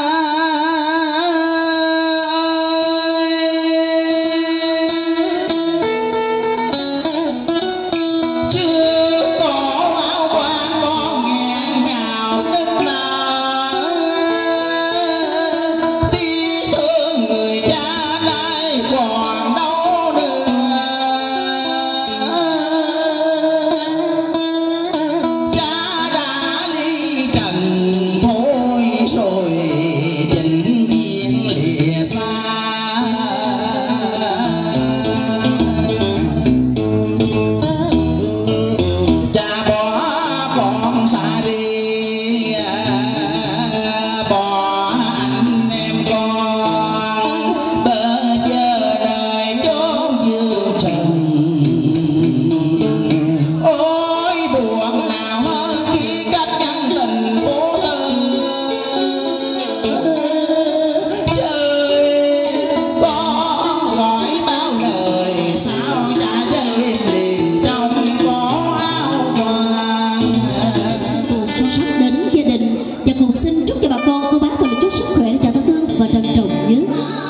ơi, chưa có áo quan con nghẹn ngào nức nở, tiếc thương người cha nay còn đâu nữa. Cha đã ly trần thôi rồi, vĩnh viễn lìa xa. Cha bỏ con xa đi, bỏ anh em con bơ vơ đời chốn dương trần. Ôi buồn nào hơn khi cách nhân tình vô tư. Trời con gọi bao lời, sao cha chân im lìm trong có áo quan. Cùng sâu sắc đến gia đình và cùng xin chúc cho bà con cô bác mình chúc sức khỏe để chào thân thương và trân trọng nhất.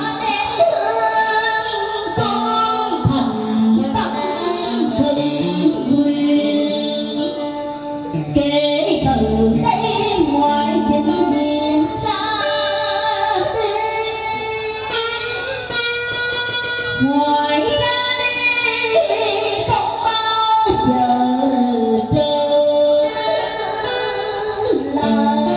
Con thành tâm thực quyền, kể từ đây ngoài chính diện ra đi, ngoài ra đi không bao giờ trở lại.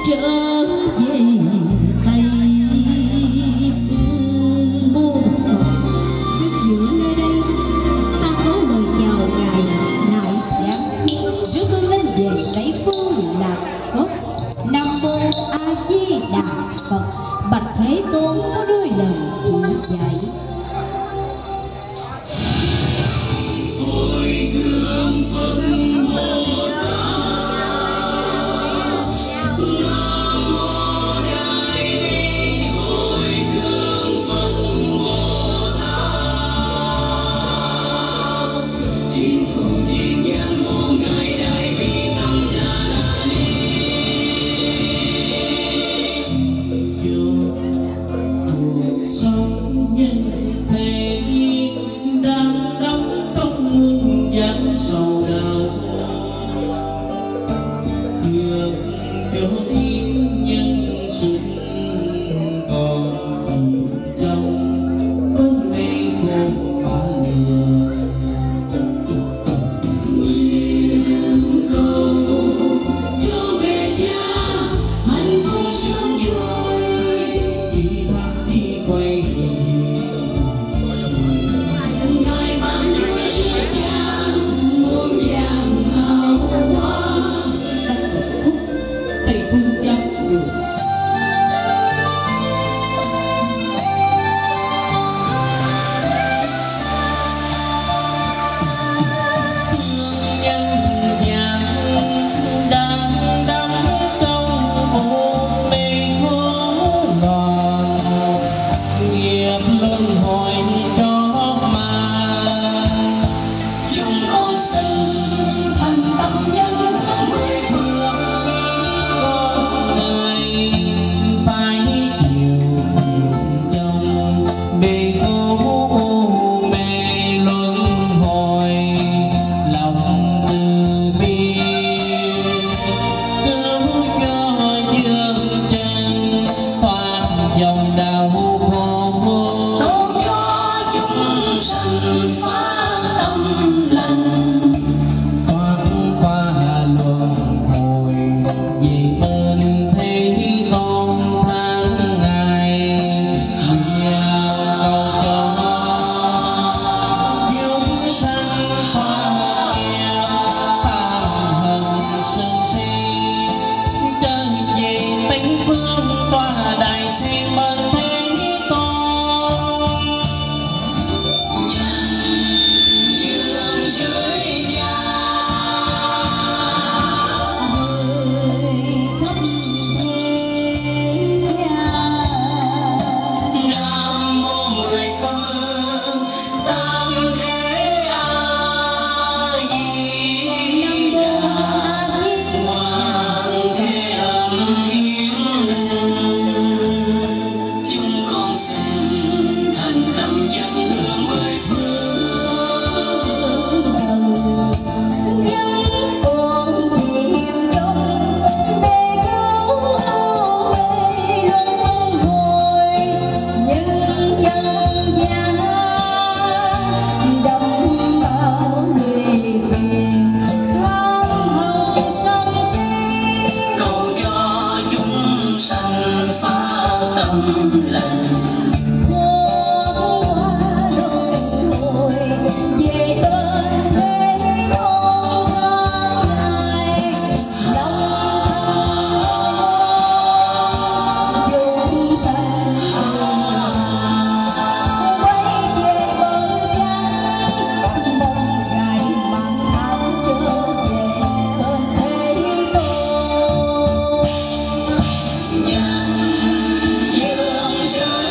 trở về Tây Phương. Mô Phật đứng giữa nơi đây, ta có lời chào ngài Đại Giác rước con lên về Tây Phương Lạc Cốc. Nam Mô A Di Đà Phật. Bạch Thế Tôn có đôi lời chỉ dạy. Hồi thượng Phật Bồ Tát, Nam Mô Đại Bi. Hồi thượng Phật Bồ Tát, Thiên Thủ Thiên Nhãn Mô Ngài Đại Bi Tâm Đà Ni. Cuộc sống nhân thế đang đóng công muôn vàn sầu đau, thương cho thiên nhân sinh còn trong bóng mê khổ cả lừa. Nguyện cầu cho mẹ cha hạnh phúc sớm vui, Chỉ thác đi quay ngài ban đôi rửa chan muôn vàng hào hoa. Tây Phương chấp được nhân gian đang đắm trong một mê khổ loạn, nghiệp luân hồi cho mà Chúng con xin thành tâm nhân hương mười phương, ngài phải chịu trong mê khổ mê luân hồi. Lòng từ bi cứu cho dương trần thoát dòng đau khổ, tôn cho chúng sanh phát tâm lành. thoát qua luân hồi vì tên thế tôn tháng ngày. Cầu cho chúng sanh thoát nghiệp tam hận sân si, trở về Tây Phương tòa đại sen bên Thế Tôn. Dương dưới cha Nam Mô Mười Phương Tam Thế A Di Đà. Hoàng Thế Âm Hiến Linh, chúng con xin thành tâm dân hương mười phương. Nhân con tìm trong bể khổ mê luân hồi, nhân chân gian đâm bao lụy phiền long hồng sân si. Cầu cho chúng sanh phá tâm lành, thoát qua luân hồi về bên Thế Tôn tháng ngày. Lòng chúng sanh quay về bên chánh, mong ngài mang thảo trở về bên Thế Tôn. Nhân dương dưới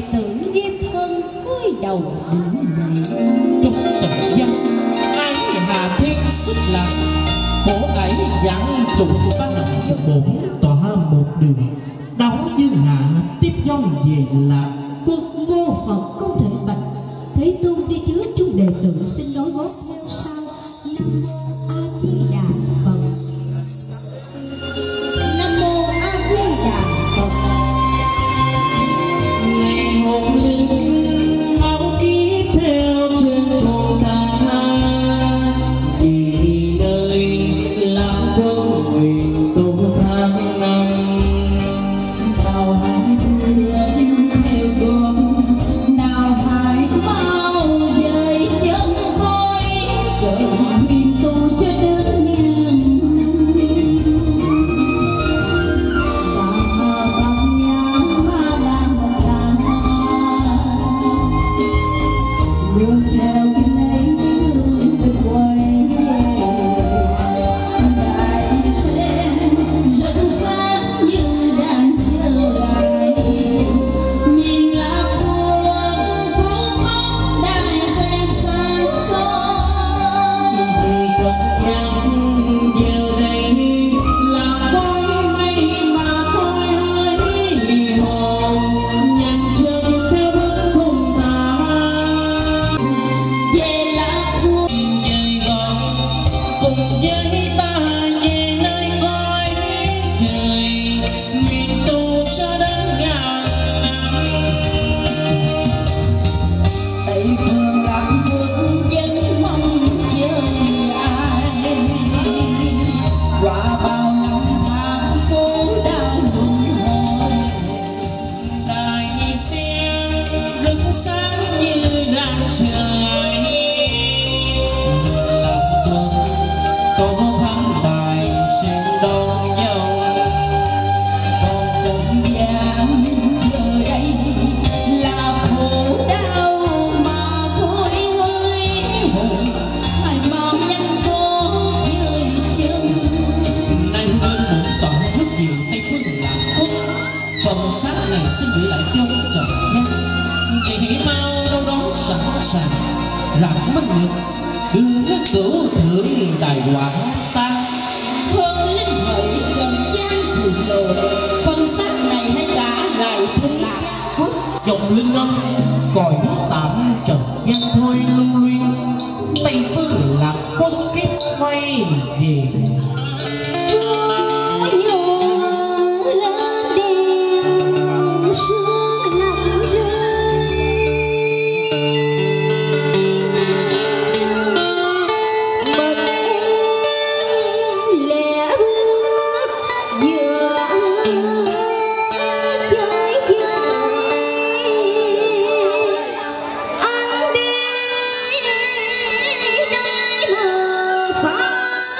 tử đêm thân cúi đầu đỉnh lễ. Trong trần gian ai hà thiên sức lạc, bố ấy giảng trùng ban đầu bổn tỏa một đường, đấu như hạ tiếp dông về lạc. Quốc vô Phật công thịnh bạch, Thế Tôn đi trước chúng đệ tử xin nối gót theo sau. Nam mô A Di Đà Phật. Ngày hôm linh máu ký theo trên thôn thang, vì nơi làm quân quyền tu tháng năm. Nào hãy bước theo gom, nào hãy mau dời chân coi, trở huyền tu cho đến ngang. Và bằng nhang hoa làm trà, bước theo cái lấy hương về quay. Đại sen dẫn sáng như đang chờ lại, miền lạc buồn cuốn mong đại sen sáng soi. Vì Phật nhang giờ đây là khói mây mà khói hơi hồn, nhanh chân theo bước cùng ta Về lạc buồn dời gọn cùng với ta về nơi cõi trời, nguyện tu cho đến ngàn năm. Tây phương lạc bước dân mong chờ ai, qua bao năm tháng khổ đau luân hồi. Đại sen rực sáng như đang trời, làm tuần tổ thắng tài sen đón dòng. Còn trần gian giờ đây là khổ đau mà thôi ơi, hãy mau nhanh cố dưới chân. Nay hơn một tỏ rất nhiều Tây phương lạc quốc, phần xác này xin gửi lại cho trần gian. Vậy hãy mau đâu đó sẵn sàng làm mất ngược, đưa lên cửu thượng đại quả ta. Hơn linh hỡi trần gian thượng lộ, phần xác này hãy trả lại thế lạc quốc. Dòng linh âm còi nước tạm trần gian thôi lưu luyến, Tây phương lạc quốc kiếp quay về. Anh đi nơi mơ phá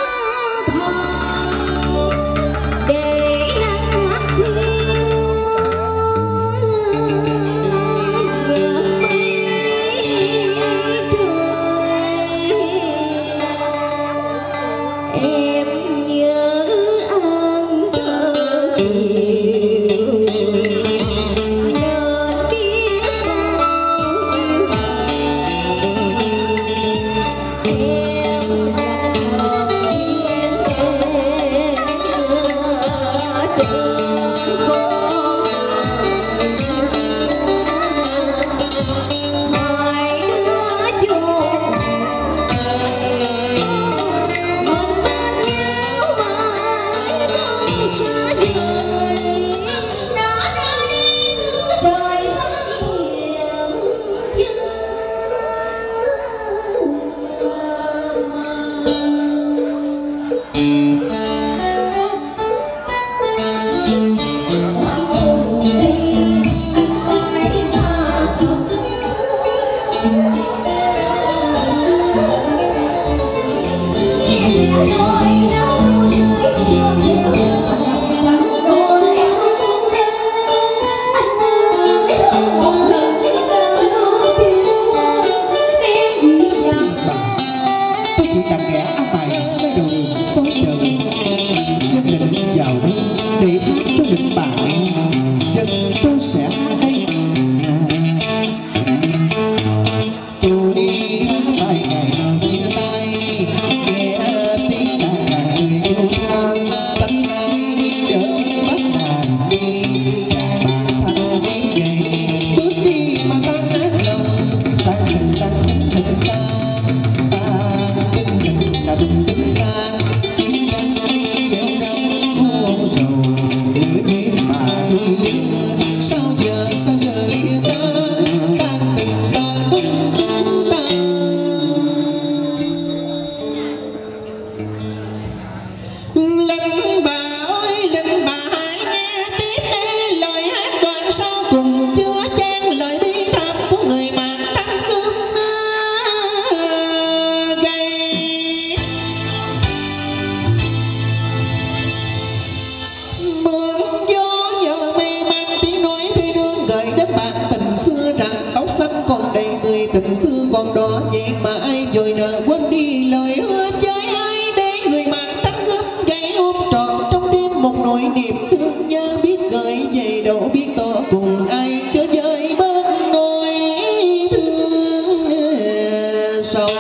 tình xưa còn đó vậy mà ai vội nợ quên đi lời hứa với ai để người bạn tắt gấp gây ôm trọn trong đêm một nỗi niềm thương nhớ biết gợi về đâu biết tỏ cùng ai cho với bớt nỗi thương sâu.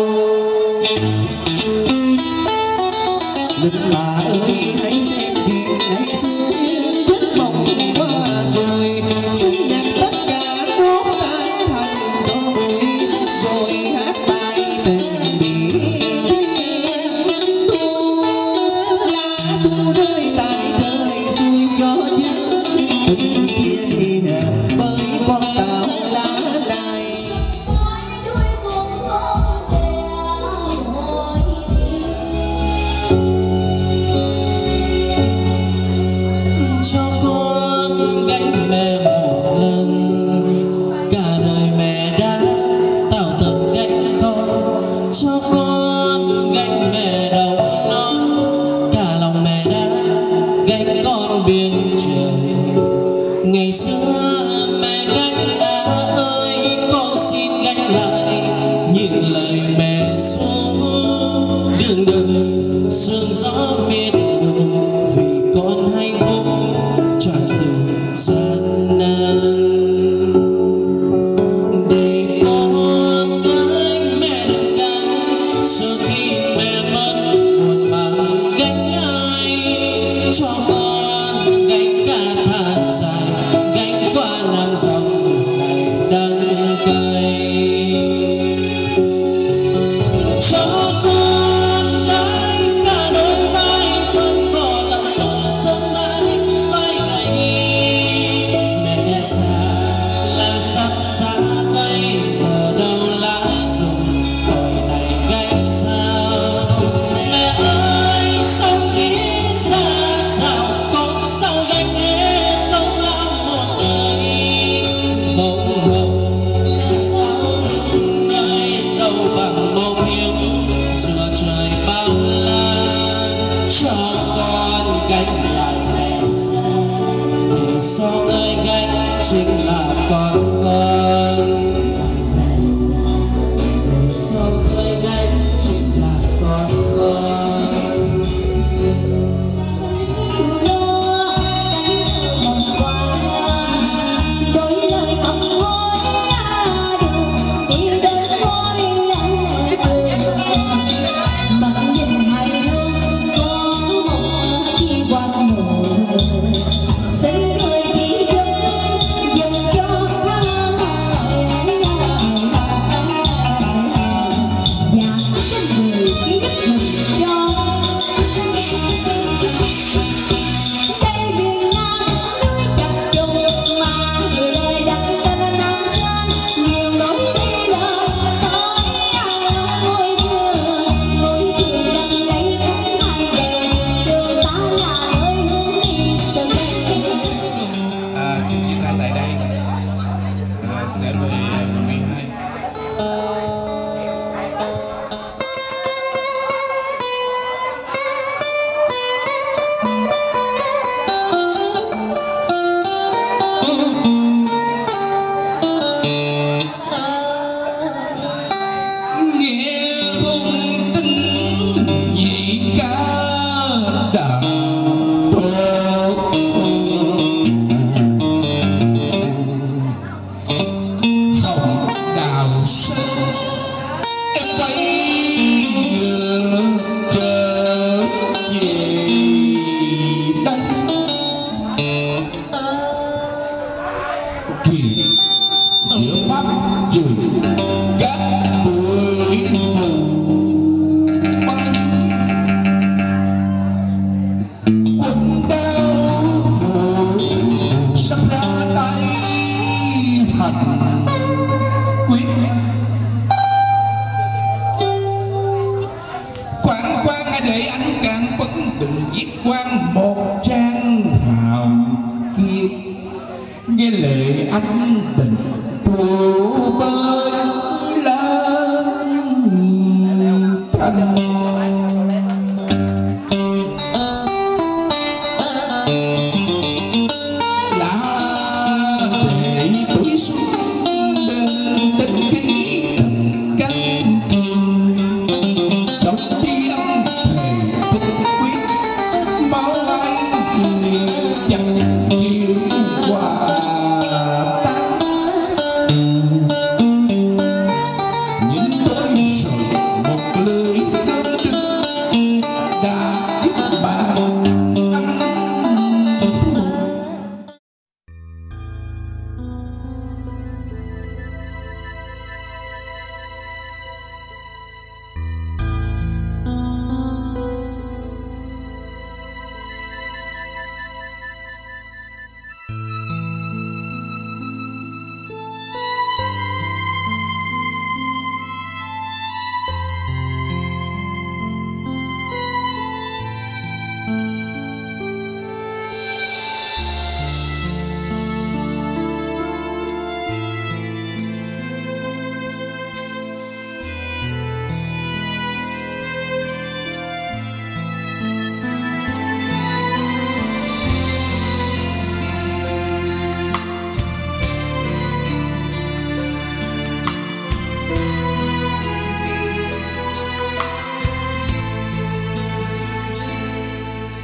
Linh là ơi hãy xem chuyện ngày xưa giấc mộng qua rồi xin nhặt tất cả đốt tan thành cho bụi rồi hát bài tình biển thu lá thu rơi tại trời xuôi gió dương tình chia lìa bởi con tàu lá lai. Cho con gánh mẹ một lần, cả đời mẹ đã tạo tận gánh con. Cho con gánh mẹ đầu non, cả lòng mẹ đã gánh con biển trời. Ngày xưa mẹ gánh ơi, con xin gánh lại những lời mẹ xuống đường đời sương gió miệt mù vì con hạnh phúc trọn từ gian nan. Để con gánh mẹ đừng cắn sau khi mẹ mất buồn bằng gánh ai. Cho con gánh cả tháng dài, gánh qua năm dòng ngày đắng cay. Cho con gánh cả đôi vai vẫn còn lặng thở sớm nay mai này. Mẹ già là sắp xa đây ở đâu lá rụng cõi này gánh sao. Mẹ ơi sống biết ra sao, con sao gánh hết nỗi lao một đời. Bỗng bỗng áo lưng nơi đâu bằng bông hiếm giữa trời bao la. Cho con gánh lại mẹ già, để sau nơi gánh chính là con. Sau nơi gánh chính là con. Đôi lời thầm hối đường đi đến hoa liên lạnh mặt nhìn hai hương có một khi quang mù xin người đi dừng cho tháng và xin người ký mình cho đây miền Nam núi chập trùng mà người đời đặt tên Nam Sơn nhiều nỗi đi lời nói ngôi trường đằng đây hai đèn đường ta là nơi hướng đi từng ngày. Xin chia tay tại đây, sẽ về ngày 12. Nghe hùng tinh nhị ca đàn tốt, hồng đào sơn em quay ngược trở về đây. Kỳ giữa pháp trường các bụi mù bay, quân đao phủ sắp ra tay hành quyết. Quảng quan hãy để anh càng vẫn đừng viết quan một trang hào kiệt. Nghe lời anh tình của bơi lớn thanh. Là để tuổi xuân bên tình kính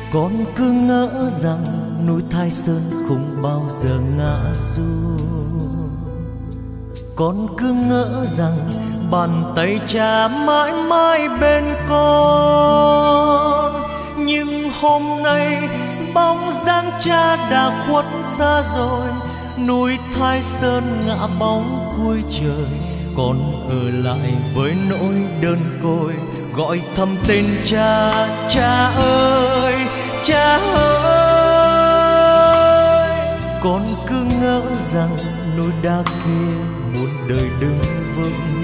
Con cứ ngỡ rằng núi Thái Sơn không bao giờ ngã xuống. Con cứ ngỡ rằng bàn tay cha mãi mãi bên con. Nhưng hôm nay bóng dáng cha đã khuất xa rồi. Núi Thái Sơn ngã bóng cuối trời, con ở lại với nỗi đơn côi, gọi thầm tên cha. Cha ơi, cha ơi. Con cứ ngỡ rằng núi đá kia muôn đời đứng vững.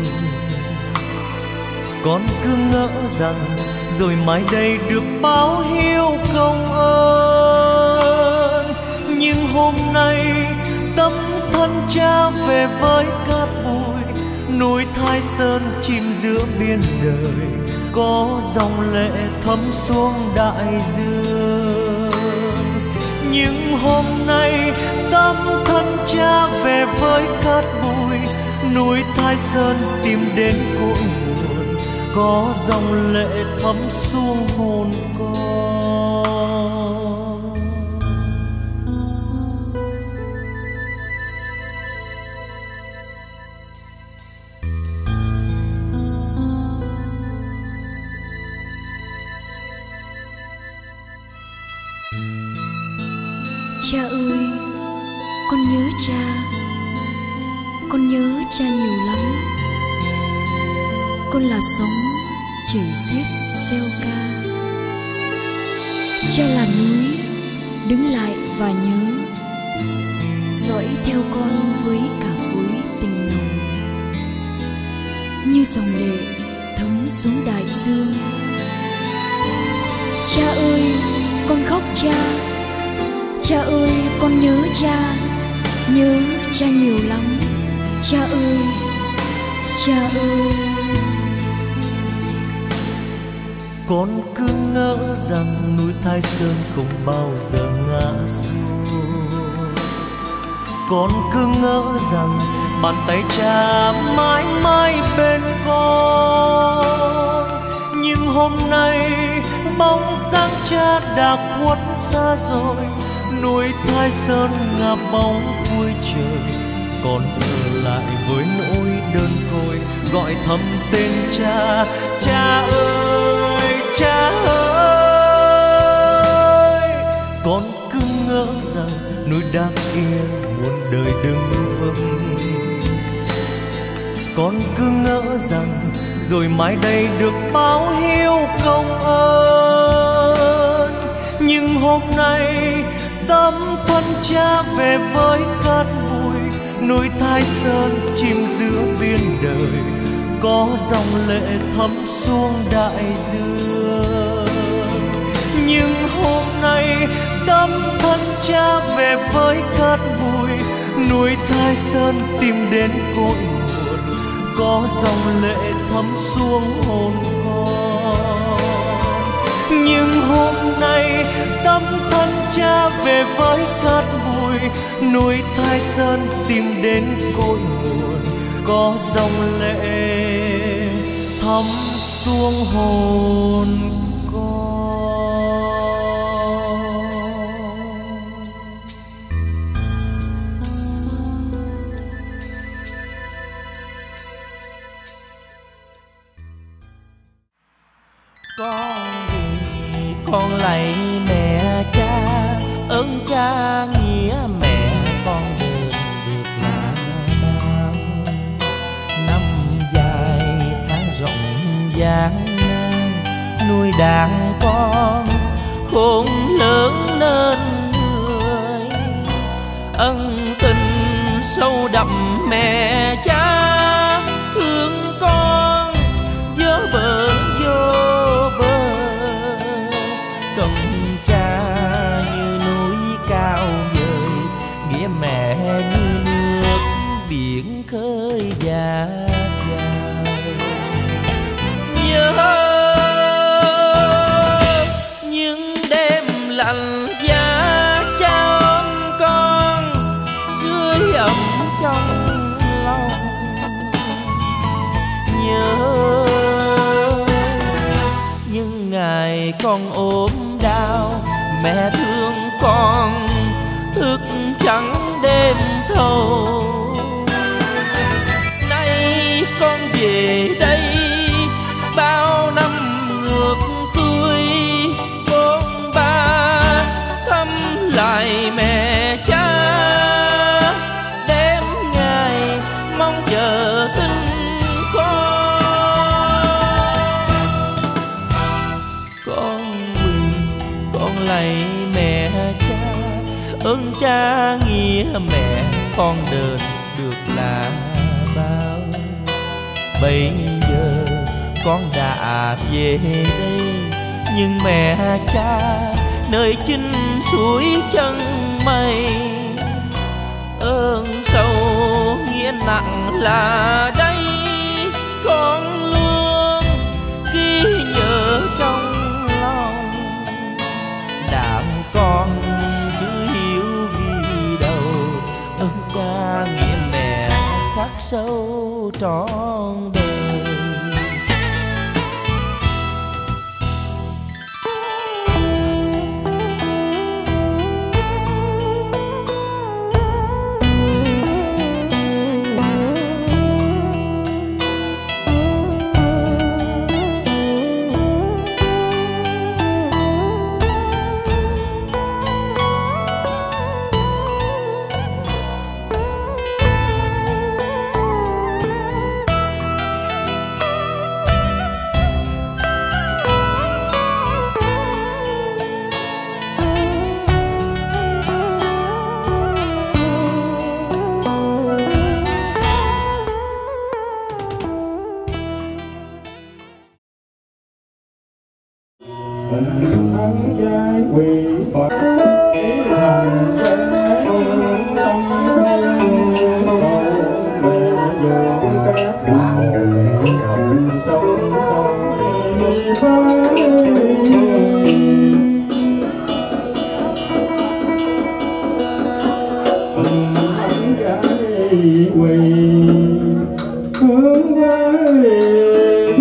Con cứ ngỡ rằng rồi mai đây được báo hiếu công ơn. Nhưng hôm nay tấm thân cha về với cát bụi. Núi Thái Sơn chìm giữa biển đời, có dòng lệ thấm xuống đại dương. Nhưng hôm nay tấm thân cha về với cát bụi. Núi Thái Sơn tìm đến cội nguồn, có dòng lệ thấm xuống hồn con. Cha ơi, con nhớ cha. Con nhớ cha nhiều lắm. Con là sóng chảy xiết xeo ca. Cha là núi đứng lại và nhớ, dõi theo con với cả cuối tình nồng. Như dòng lệ thấm xuống đại dương. Cha ơi, con khóc cha. Cha ơi, con nhớ cha. Nhớ cha nhiều lắm. Cha ơi, cha ơi. Con cứ ngỡ rằng núi Thái Sơn không bao giờ ngã xuống. Con cứ ngỡ rằng bàn tay cha mãi mãi bên con. Nhưng hôm nay bóng dáng cha đã khuất xa rồi. Núi Thái Sơn ngả bóng cuối trời, còn ở lại với nỗi đơn côi, gọi thầm tên cha. Cha ơi, cha ơi. Con cứ ngỡ rằng núi đá kia muôn đời đứng vững. Con cứ ngỡ rằng rồi mai đây được báo hiếu công ơn. Nhưng hôm nay tấm thân cha về với cát bụi. Núi Thái Sơn chìm giữa biển đời, có dòng lệ thấm xuống đại dương. Nhưng hôm nay tấm thân cha về với cát bụi. Núi Thái Sơn tìm đến cội nguồn, có dòng lệ thấm xuống hồn con. Nhưng hôm nay tấm thân cha về với cát bụi. Núi Thái Sơn tìm đến cội nguồn, có dòng lệ thấm xuống hồn con. Con lạy mẹ cha, ơn cha nghĩa mẹ con đường được là bao. Năm dài tháng rộng gian nan, nuôi đàn con khôn lớn nên người. Ân tình sâu đậm mẹ cha thương con, nhớ bờ vô bờ. Cần cha như núi cao vời, nghĩa mẹ như nước biển khơi dạt dài. Nhớ những đêm lạnh giá cha ôm con, sưởi ấm trong lòng. Nhớ những ngày con ốm đau, mẹ thương con thức trắng đêm thâu. Nay con về đây bao năm ngược xuôi, con ba thăm lại mẹ cha, đêm ngày mong chờ tin con mừng con lạy mẹ cha, ơn cha nghĩa mẹ con đền được là bao. Bây giờ con đã về đây nhưng mẹ cha nơi chinh suối chân mây, ơn sâu nghĩa nặng là đây con luôn ghi nhớ trong lòng. Đạo con chứ hiểu ghi đâu, ơn cha nghĩa mẹ khắc sâu trọn đời. Thắng trai quỳ Phật thành chân tâm cầu mẹ dường các hồn sông sông thắng trai quỳ hướng về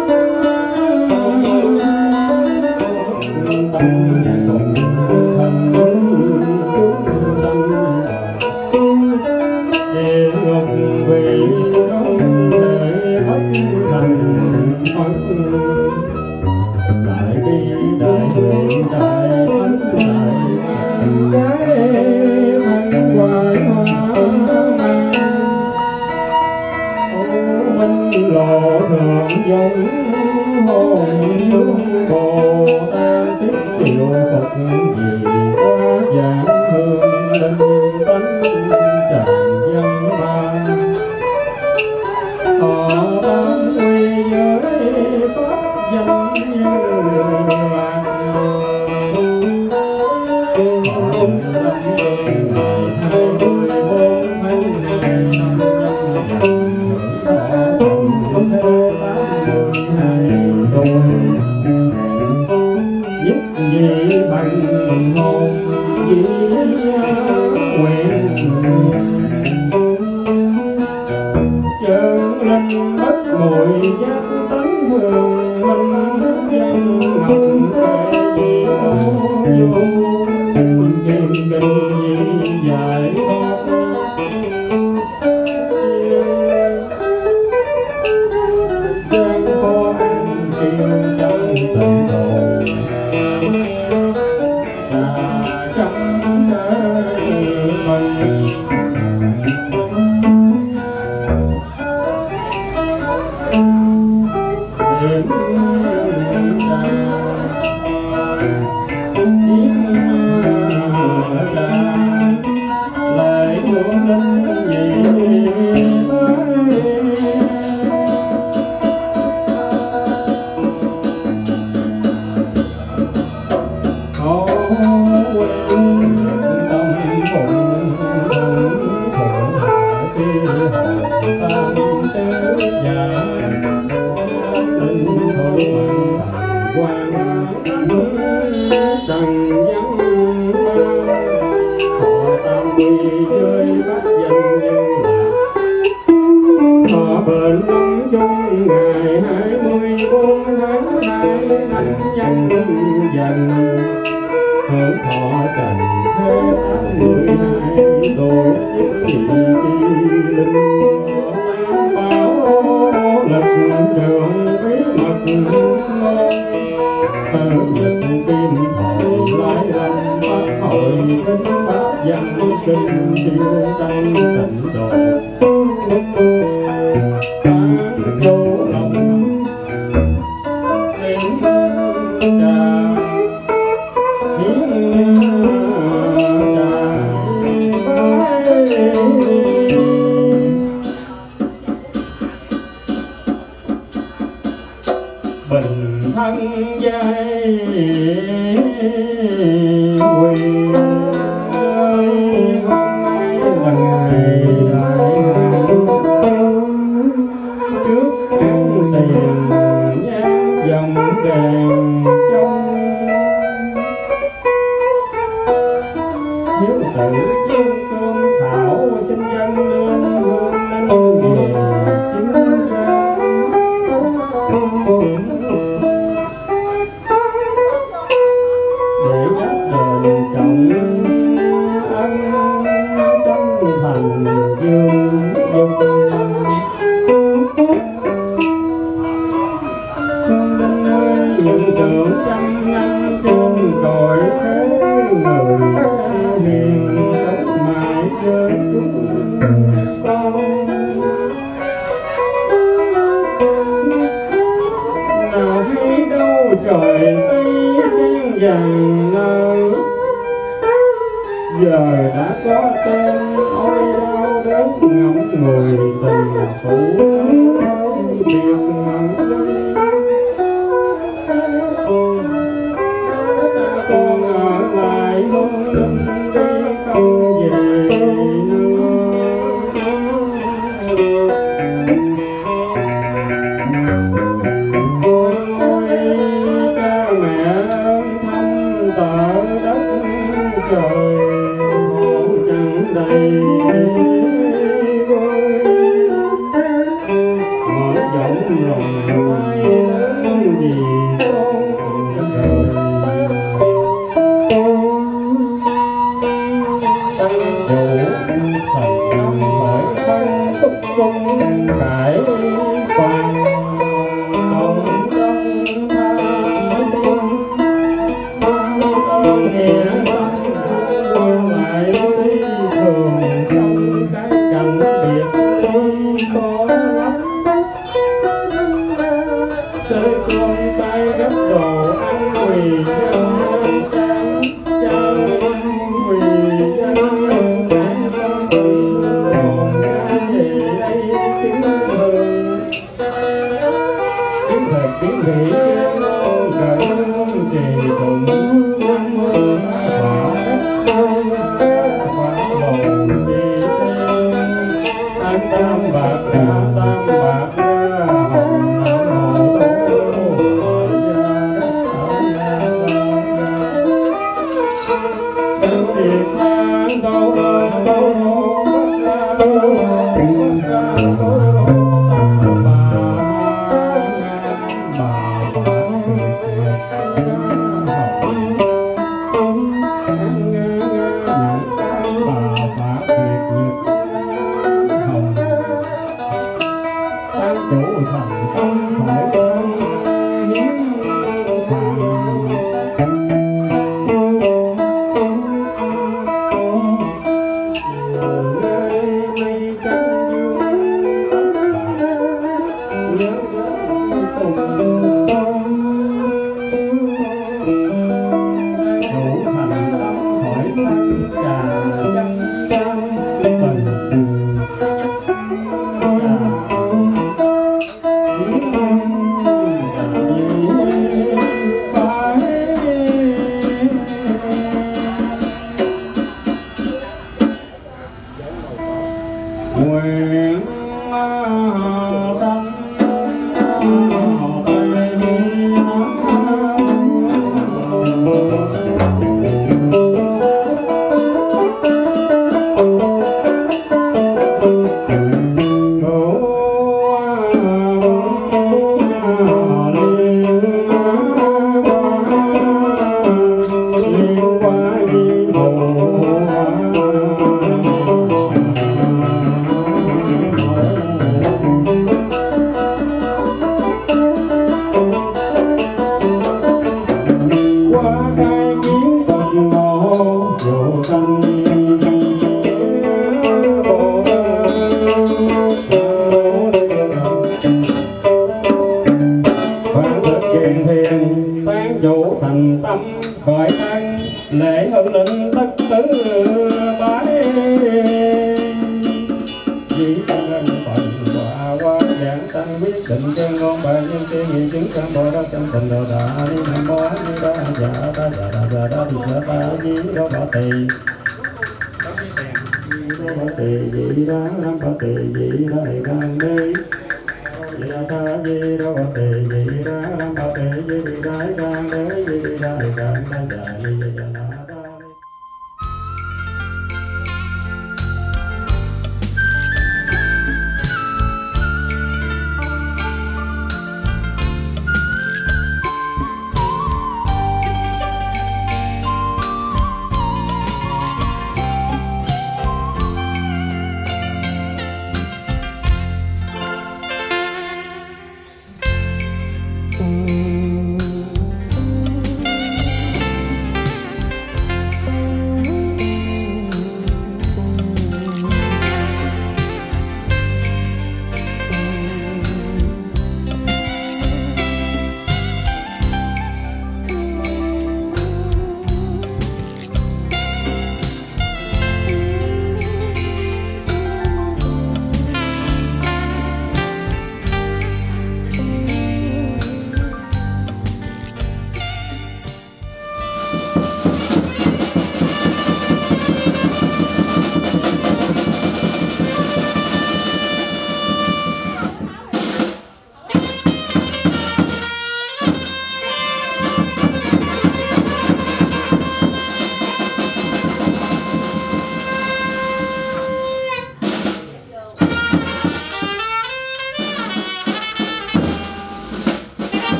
lộ thường giống hồn hương Bồ Tát tiếp triệu Phật vì quá giảng hương linh tánh trần dân ban. Họ ban quy giới pháp danh như lạc, họ lâm ngày 24 tháng 5 nhất vị bằng hồn dĩ nguyện chân linh bất mùi giác tánh thường minh dân ngọc khởi vô kinh kinh dị giải tịnh độ trong đời mình lại muốn đến gì bền năm chung ngày 24 tháng 2 năm nhâm dần hưởng thọ trần thế 82 tuổi chỉ linh bảo lịch trường bí mật ở lịch kim thời lại lâm pháp hội kinh pháp văn kinh siêu sanh tịnh độ tán châu lòng đến trà hiến bình thân giai quỳ ơi hôm nay là ngày đại hạnh trước ăn tiền nhang dòng đèn trong hiếu tử chiêu cơm thảo xin dân lên hương linh về chứng gia để nhắc đền trọng ân sanh thành dương dung hương linh ơi những tưởng trăm năm trên cõi thế người hiền sống mãi với chúng con nào thấy đâu trời tây sen vàng nở giờ đã có tên ôi đau đớn ngậm ngùi tình phụ thắm biệt mặn sao con ở lại hôn linh đi không về nữa cha mẹ thăm tợ đất trời hộ chẳng đầy vơi mở rộng lòng tay lớn vì con đời chủ thần hỏi thân túc cung cải hoàng đồng trong ơn nghĩa qua lại thường trong cái cảnh biệt ly có lắm chơi con tay gấp đồ ăn quỳ dân trang trang quỳ dân trang còn ra về đây tiếng hương tiếng thật tiếng vị non gần trì tụng quả bầu đi ăn tam bạc ra tam bạc ra hồng nam hồ tố gia đất ở nhà ra biệt than đâu đâu bắt ra tình ra chủ thần không phải con hiến nơi mây trắng dương nhớ cùng chủ thần tâm hỏi thân trà chân tình nguyện sanh liên tăng quyết định chân ngôn bài nhân tiên nghị chứng căn bộ đó chân tình đồ đà đi nam mô di đà dạ ta dạ ta dạ ta di dạ ta di đô bà tỳ đô bà tỳ di đà nam bà tỳ di đà gan đế dạ ta di đô bà tỳ di đà nam bà tỳ di đà gan đế di đà gan đế dạ di dạ na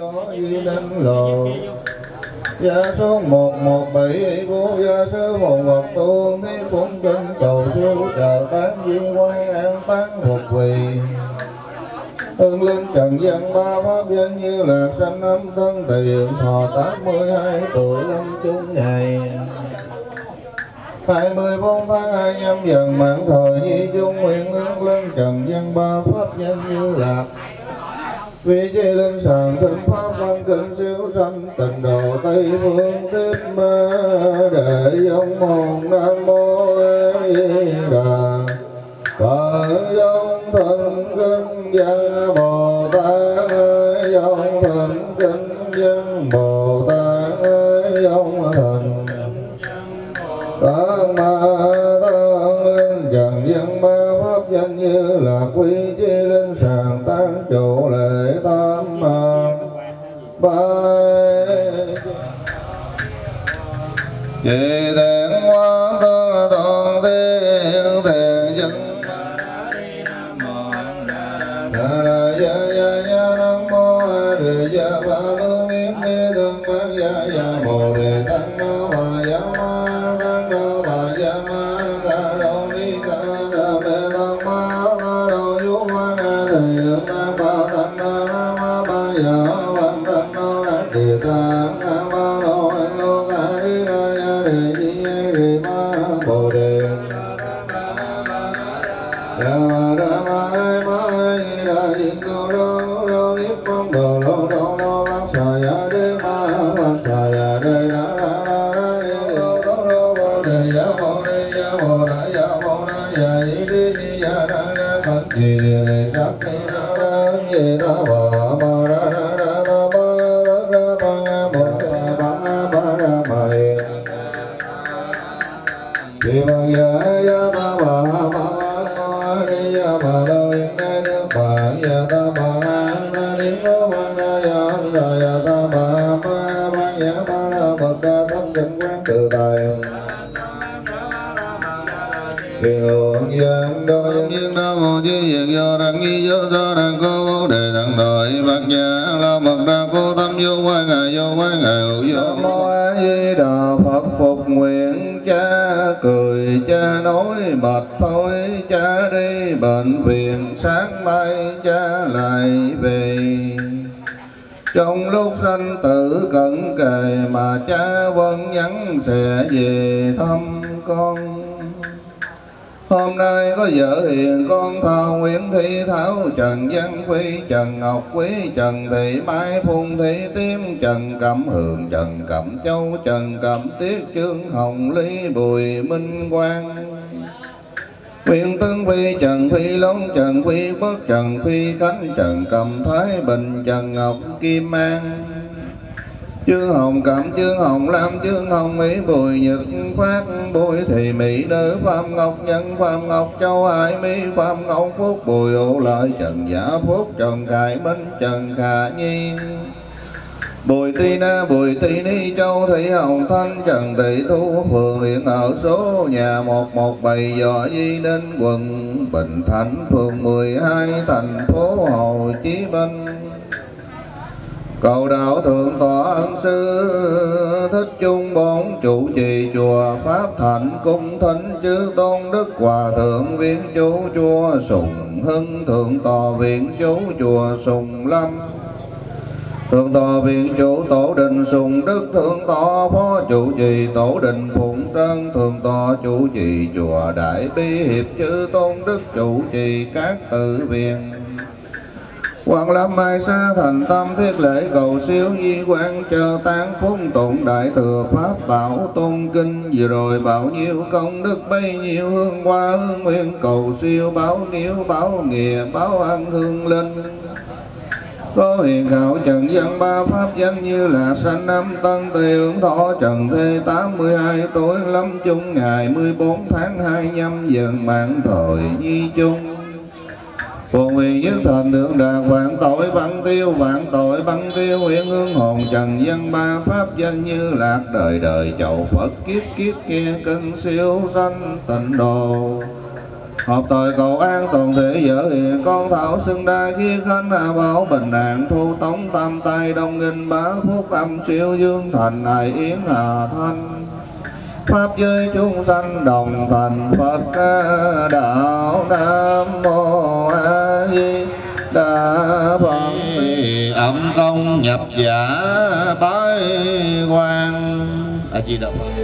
gió di đến lồ gia số 117 vô gia sư phù Phật tu thế phụng kinh cầu siêu chờ tán di quan an tán phục quỳ hương linh trần gian ba pháp danh như lạc sanh âm thân tiền thọ 82 tuổi lâm chung ngày 24 tháng 2 nhâm dần mãn thời nhi chung nguyện hương linh trần gian ba pháp danh như lạc vì chi linh sàng thịnh pháp văn kinh siêu sanh tịnh độ tây phương tiếp để ông hồn nam mô A Di Đà Phật dòng thần kinh văn Bồ Tát dòng thần kinh văn Bồ Tát dòng thần Tát ma tăng linh trần dân ba pháp danh như là quý chi linh sàng tăng trụ lễ tam bài vì thiện hoa tơ toàn thiên thiện dân nam mô A Di Đà Phật lưu miết ni thương bát gia bồ đề tăng no bà gia ma tăng no bà gia ma ca đô ni ca đa bê tăng ma ta đô du ma ca thầy được tăng ba tăng na na ma ba gia văn tăng no đắc địa tăng na ba đô anh lô ca đi ca gia đề di đề ma bồ đề đa ma ai ma ai đa di cô đô đô niết phong đồ lô đô lô bát xà ya đế ma bát xà ya đế đa đa đa đa đi đô đô đô bồ đề ya bồ đề ya bồ đà ya bồ đà ya di đi di ya đa đa phật di đề đề sắc ni đa đa di đa bà bà đa đa đa đa ba đa đa ta nga bồ đề ba ba đa ma hi di bà ya ta bà ba ba đi ya bà đô yên ngay nước bà ya ta bà ta đi có ban đa ya đà ya ta bà ba ba ya ba đa bậc đa tâm định quán tự tại vì hưởng dân đô dân viên đa mô chí việc do đăng nghi do đăng cô bố đề đăng đội bạc gia la bậc đa cô tâm vô quay ngài hữu vô mô A Di Đà Phật phục nguyện cha cười cha nói mệt thôi cha đi bệnh viện sáng mai cha lại về trong lúc sanh tử cận kề mà cha vẫn nhắn sẽ về thăm con. Hôm nay có vợ hiền con thao Nguyễn Thị Thảo, Trần Văn Phi, Trần Ngọc Quý, Trần Thị Mai, Phùng Thị Tím, Trần Cẩm Hường, Trần Cẩm Châu, Trần Cẩm Tiết, Trương Hồng Lý, Bùi Minh Quang, Nguyễn Tấn Phi, Trần Phi Long, Trần Phi Phước, Trần Phi Khánh, Trần Cầm Thái Bình, Trần Ngọc Kim An, Chương Hồng Cẩm, Chương Hồng Lam, Chương Hồng Mỹ, Bùi Nhật Phát, Bùi Thị Mỹ Nữ, Phạm Ngọc Nhân, Phạm Ngọc Châu, Hải Mỹ, Phạm Ngọc Phúc, Bùi Hữu Lợi, Trần Giả Phúc, Trần Khải Minh, Trần Khả Nhi, Bùi Ti Na, Bùi Ti Ni, Châu Thị Hồng Thanh, Trần Thị Thu, phường hiện ở số nhà 117 Võ Di Ninh, quận Bình Thạnh, phường 12, thành phố Hồ Chí Minh. Cầu đạo thượng tọa ân sư Thích Trung Bổn chủ trì chùa Pháp Thạnh cung thính chư tôn đức hòa thượng viện chủ chùa Sùng Hưng, thượng tọa viện chủ chùa Sùng Lâm, thượng tọa viện chủ tổ đình Sùng Đức, thượng tọa phó chủ trì tổ đình Phụng Sơn, thượng tọa chủ trì chùa Đại Bi Hiệp, chư tôn đức chủ trì các tự viện. Quan Lâm Mai Sa thành tâm thiết lễ cầu siêu di quan chờ tán phúc tụng đại thừa pháp bảo tôn kinh. Vừa rồi bao nhiêu công đức bấy nhiêu hương hoa hương nguyện cầu siêu báo nghiêu báo nghĩa báo ăn hương linh. Có hiền hảo Trần Văn ba pháp danh như là sanh năm Tân Tây hưởng thọ Trần Thê 82 tuổi lâm chung ngày 14 tháng 2 nhâm dần mạng thời nhi chung. Phù huyền nhất thành thượng đạt vạn tội băng tiêu huyện hương hồn Trần Văn ba pháp danh như lạc đời đời chầu Phật kiếp kiếp kia kinh siêu sanh tịnh đồ. Hợp tội cầu an toàn thể vợ hiền con thảo xưng đa khí khánh bảo bình an thu tống tam tay đông nghinh bá phúc âm siêu dương thành hài yến hà thanh pháp giới chúng sanh đồng thành Phật đạo Nam Mô A Di Đà Phật. Âm công nhập giả bái quan A Di Đà Phật.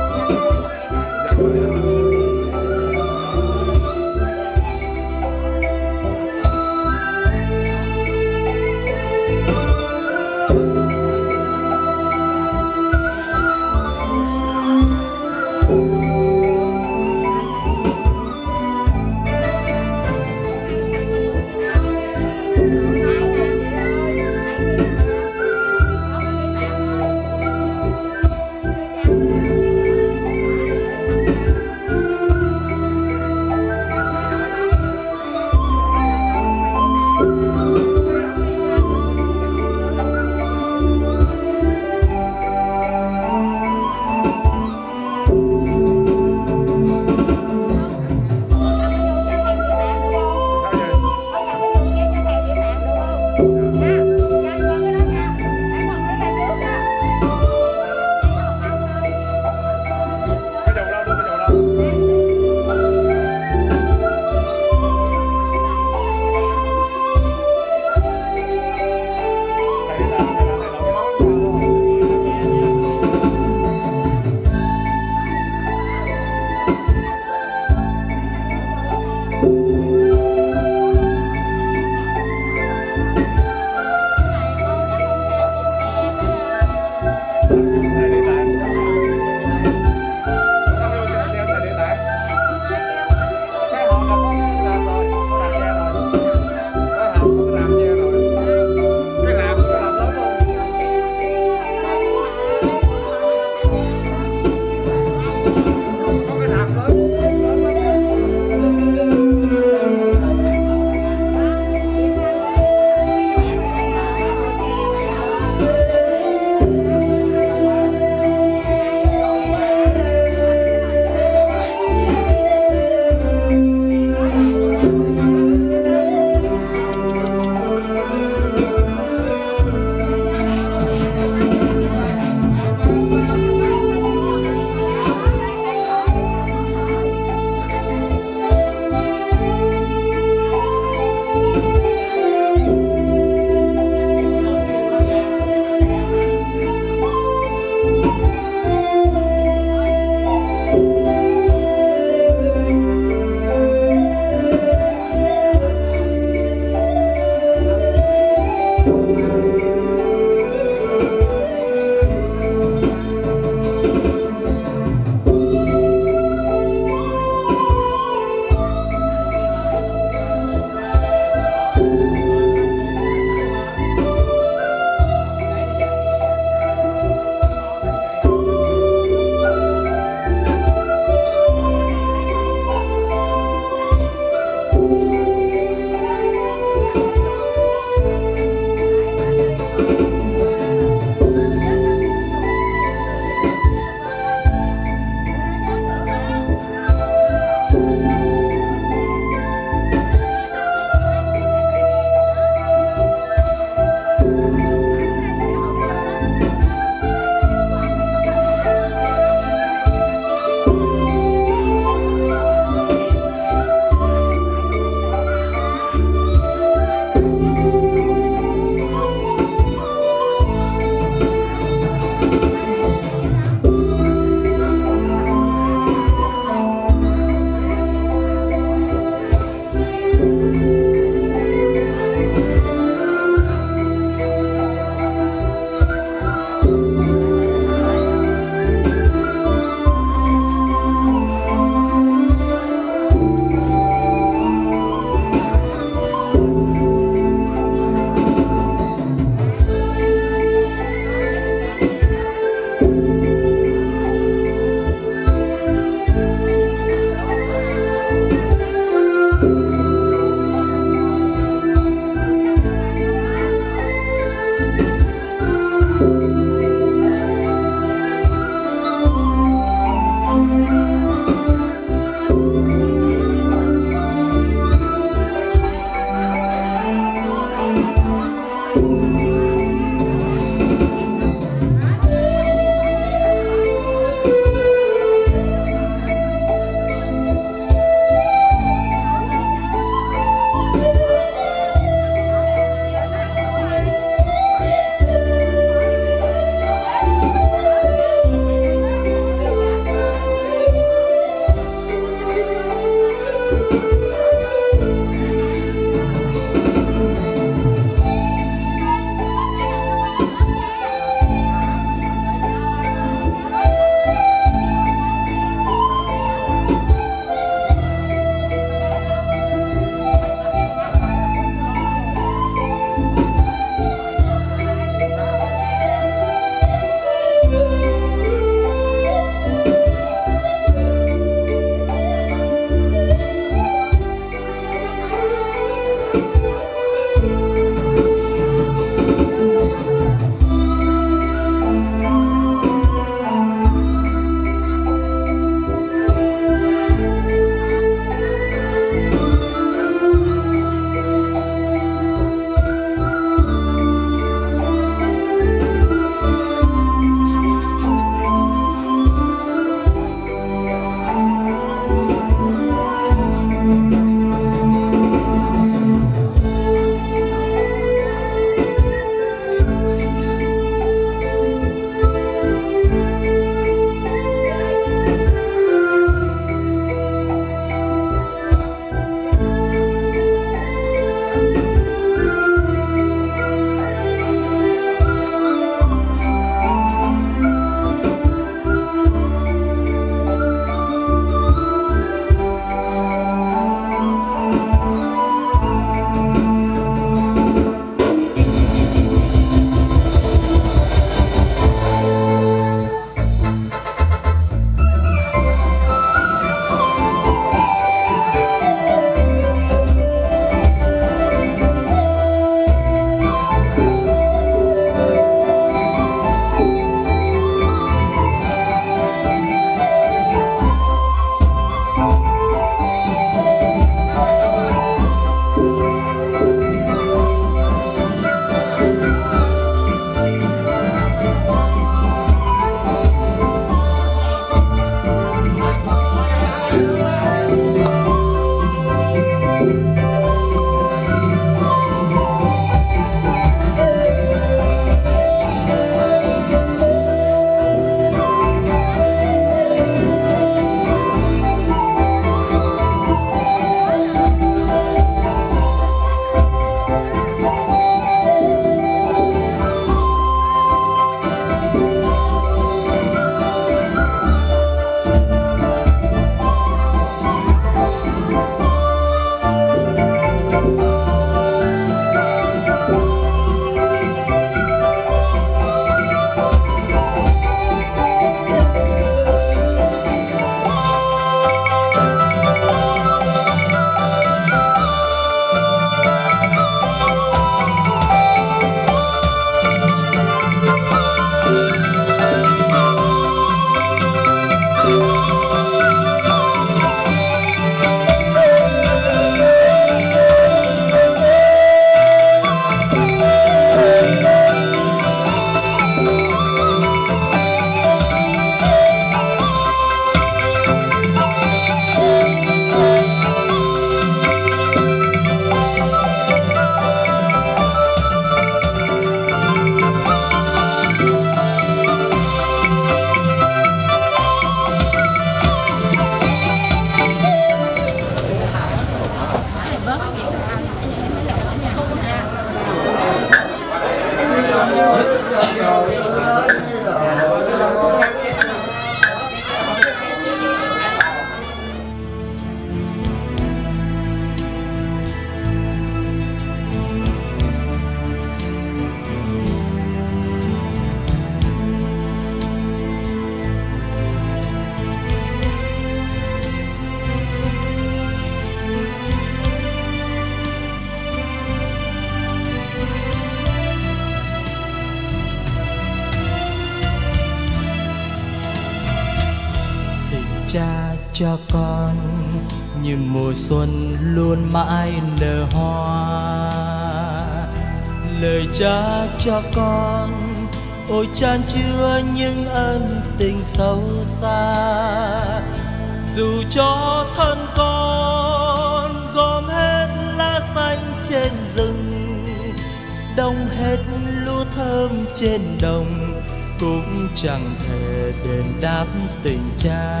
Cha cho con như mùa xuân luôn mãi nở hoa. Lời cha cho con ôi chan chứa những ân tình sâu xa. Dù cho thân con gom hết lá xanh trên rừng, đông hết lúa thơm trên đồng, cũng chẳng thể đền đáp tình cha.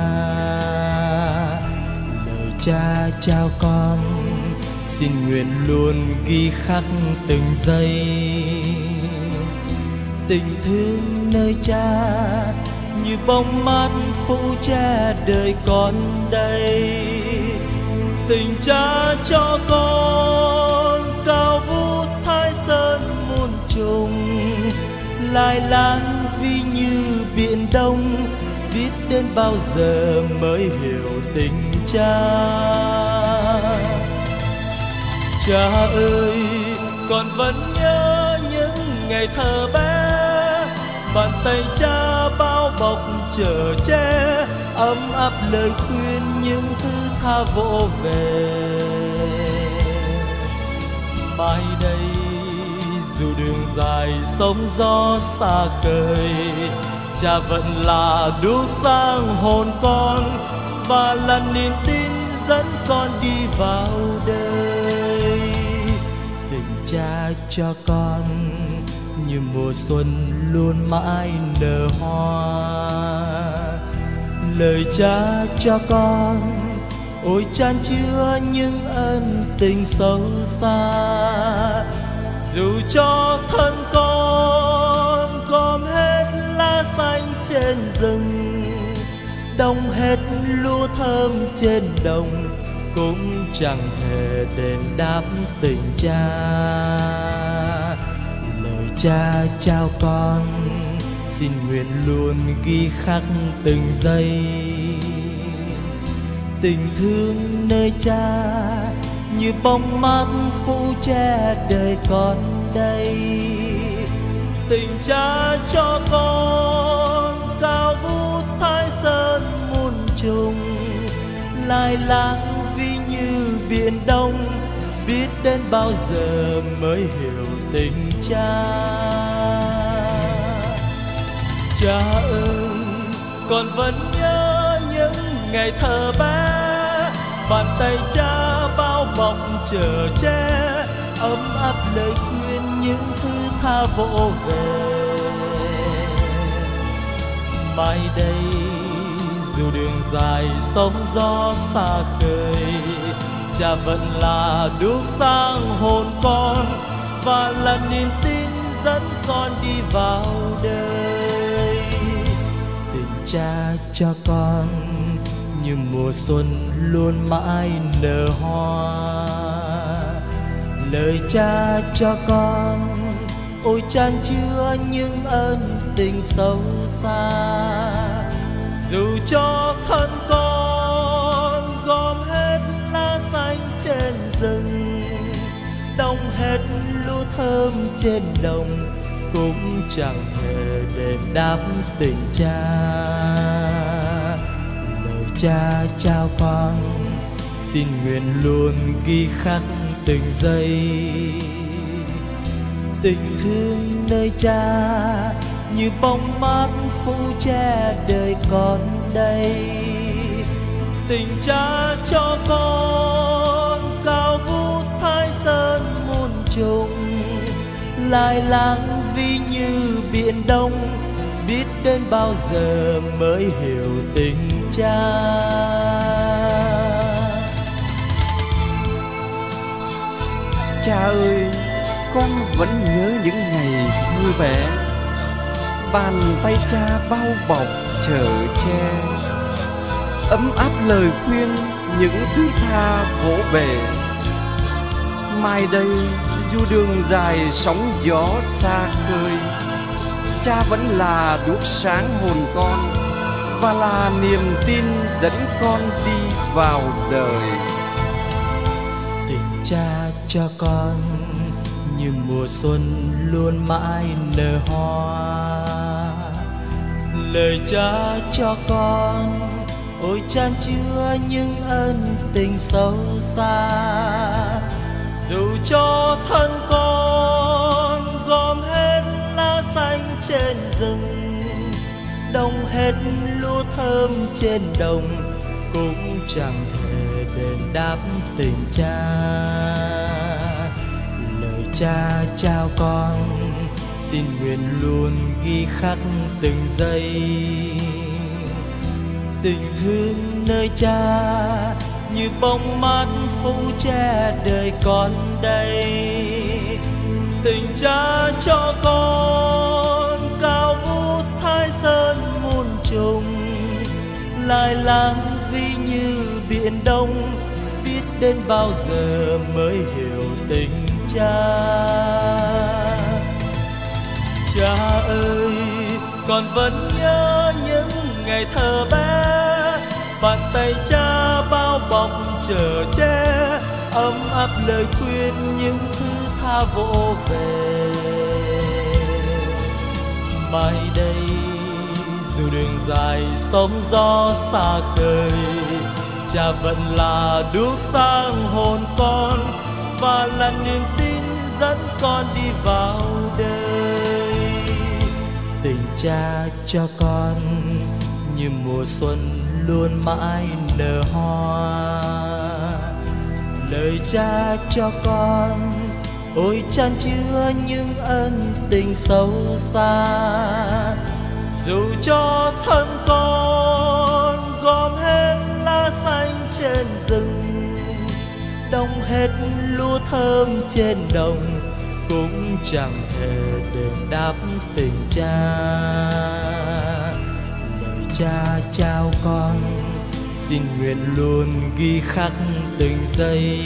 Lời cha trao con xin nguyện luôn ghi khắc từng giây. Tình thương nơi cha như bóng mát phụ che đời con đây. Tình cha cho con cao vút Thái Sơn muôn trùng, lai láng vì như biển đông, biết đến bao giờ mới hiểu tình cha. Cha ơi, con vẫn nhớ những ngày thơ bé, bàn tay cha bao bọc chở che, ấm áp lời khuyên những thứ tha vỗ về. Mai đây dù đường dài sóng gió xa khơi, cha vẫn là đuốc sáng hồn con và là niềm tin dẫn con đi vào đời. Tình cha cho con như mùa xuân luôn mãi nở hoa. Lời cha cho con ôi chan chứa những ân tình sâu xa. Dù cho thân con gom hết lá xanh trên rừng, đông hết lúa thơm trên đồng, cũng chẳng thể đền đáp tình cha. Lời cha trao con xin nguyện luôn ghi khắc từng giây. Tình thương nơi cha như bóng mát phủ che đời con đây. Tình cha cho con cao vút Thái Sơn muôn trùng, lai láng vì như biển đông, biết đến bao giờ mới hiểu tình cha. Cha ơi, con vẫn nhớ những ngày thơ bé, bàn tay cha bao bọc chở che, ấm áp lời khuyên những thứ tha vỗ về. Mai đây dù đường dài sóng gió xa khơi, cha vẫn là đuốc sáng hồn con và là niềm tin dẫn con đi vào đời. Tình cha cho con như mùa xuân luôn mãi nở hoa. Lời cha cho con ôi chan chứa những ân tình sâu xa. Dù cho thân con gom hết lá xanh trên rừng, đông hết lúa thơm trên đồng, cũng chẳng thể đền đáp tình cha. Lời cha trao con xin nguyện luôn ghi khắc từng giây. Tình thương nơi cha như bóng mát phủ che đời con đây. Tình cha cho con cao vút Thái Sơn muôn trùng, lai láng vi như biển đông, biết đến bao giờ mới hiểu tình cha. Cha ơi, con vẫn nhớ những ngày thơ bé, bàn tay cha bao bọc chở che, ấm áp lời khuyên những thứ tha vỗ về. Mai đây dù đường dài sóng gió xa khơi, cha vẫn là đuốc sáng hồn con và là niềm tin dẫn con đi vào đời. Tình cha cho con như mùa xuân luôn mãi nở hoa. Lời cha cho con ôi chan chứa những ân tình sâu xa. Dù cho thân con gom hết lá xanh trên rừng, đông hết lúa thơm trên đồng, cũng chẳng thể đền đáp tình cha. Lời cha trao con xin nguyện luôn ghi khắc từng giây. Tình thương nơi cha như bóng mát phủ che đời con đây. Tình cha cho con cao vút Thái Sơn muôn trùng, lai láng vi như biển đông, biết đến bao giờ mới hiểu tình cha. Cha ơi, con vẫn nhớ những ngày thơ bé, bàn tay cha bao bọc chở che, ấm áp lời khuyên những thứ tha vỗ về. Mai đây dù đường dài sóng gió xa khơi, cha vẫn là đuốc sáng hồn con và là niềm tin dẫn con đi vào đời. Tình cha cho con như mùa xuân luôn mãi nở hoa. Lời cha cho con ôi chan chứa những ân tình sâu xa. Dù cho thân con gom hết lá xanh trên rừng, đông hết lúa thơm trên đồng, cũng chẳng thể đền đáp tình cha. Lời cha trao con xin nguyện luôn ghi khắc từng giây.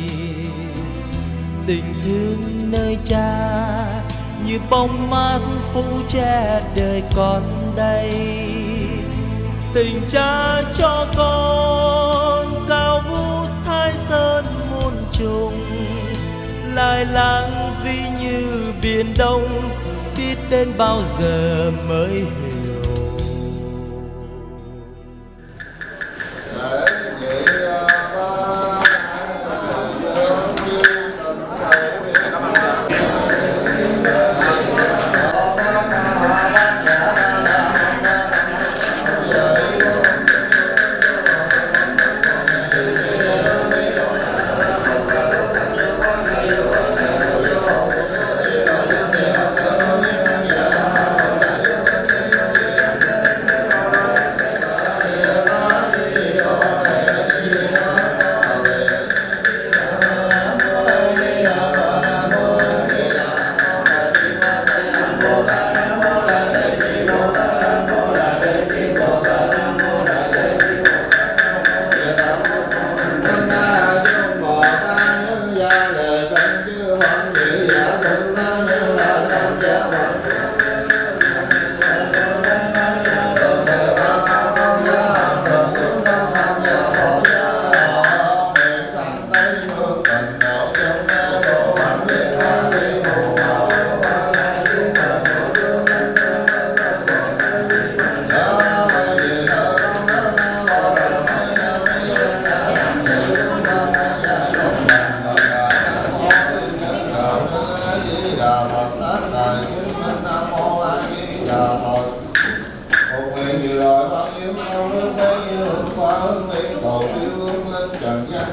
Tình thương nơi cha như bóng mát phủ che đời con đây. Tình cha cho con cao vút Thái Sơn muôn trùng, lai láng vi như biển đông, biết đến bao giờ mới hiểu.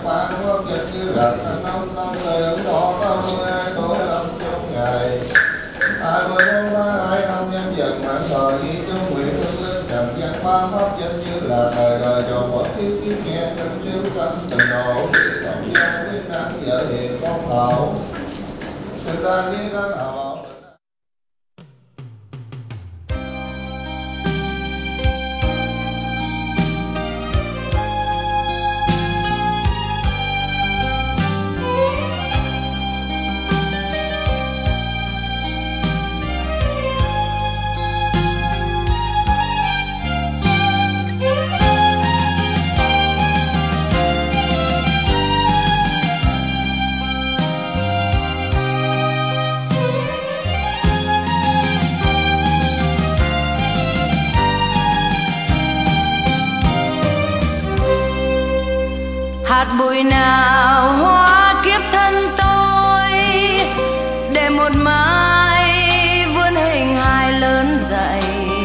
ban quốc dịch như đặt năm năm người ứng thọ 32 tuổi lâm trong ngày 24 tháng 2 năm Nhâm Dần Mãn Thời Di Trung Nguyện Hương Linh Trần Văn Ba pháp danh như là đời đời tròn bất thiếu kiếp nghe trong siêu tâm tình độ trọng gian quyết năng vợ hiền con hậu sự ra với các hậu. hạt bụi nào hóa kiếp thân tôi để một mai vươn hình hài lớn dậy.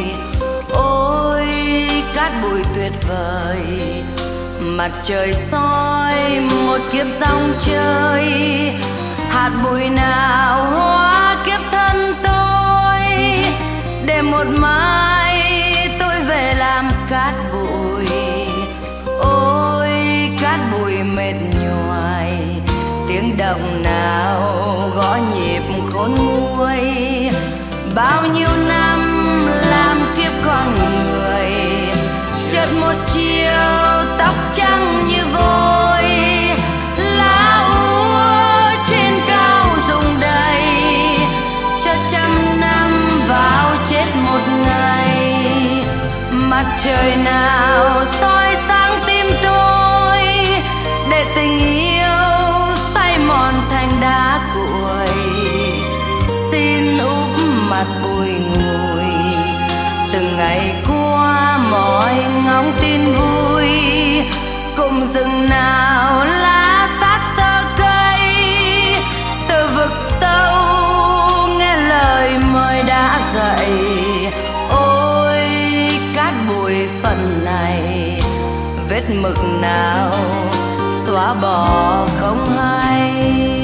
Ôi cát bụi tuyệt vời, mặt trời soi một kiếp dòng chơi. Hạt bụi nào hóa kiếp thân tôi để một mai tôi về làm cát bụi. Ôi cát bụi mệt nhoài, tiếng động nào gõ nhịp khôn nguôi. Bao nhiêu năm làm kiếp con người, chợt một chiều tóc trắng như vôi. Lá úa trên cao rụng đầy, chợt trăm năm vào chết một ngày. Mặt trời nào soi sáng tim tôi, để tình yêu say mòn thành đá cuội. Xin úp mặt bụi ngùi, từng ngày qua mọi ngóng tin vui. Cùng rừng nào lá sát tơ cây, từ vực sâu nghe lời mời đã dậy. Ôi cát bụi phần này, vết mực nào xóa bỏ không hay.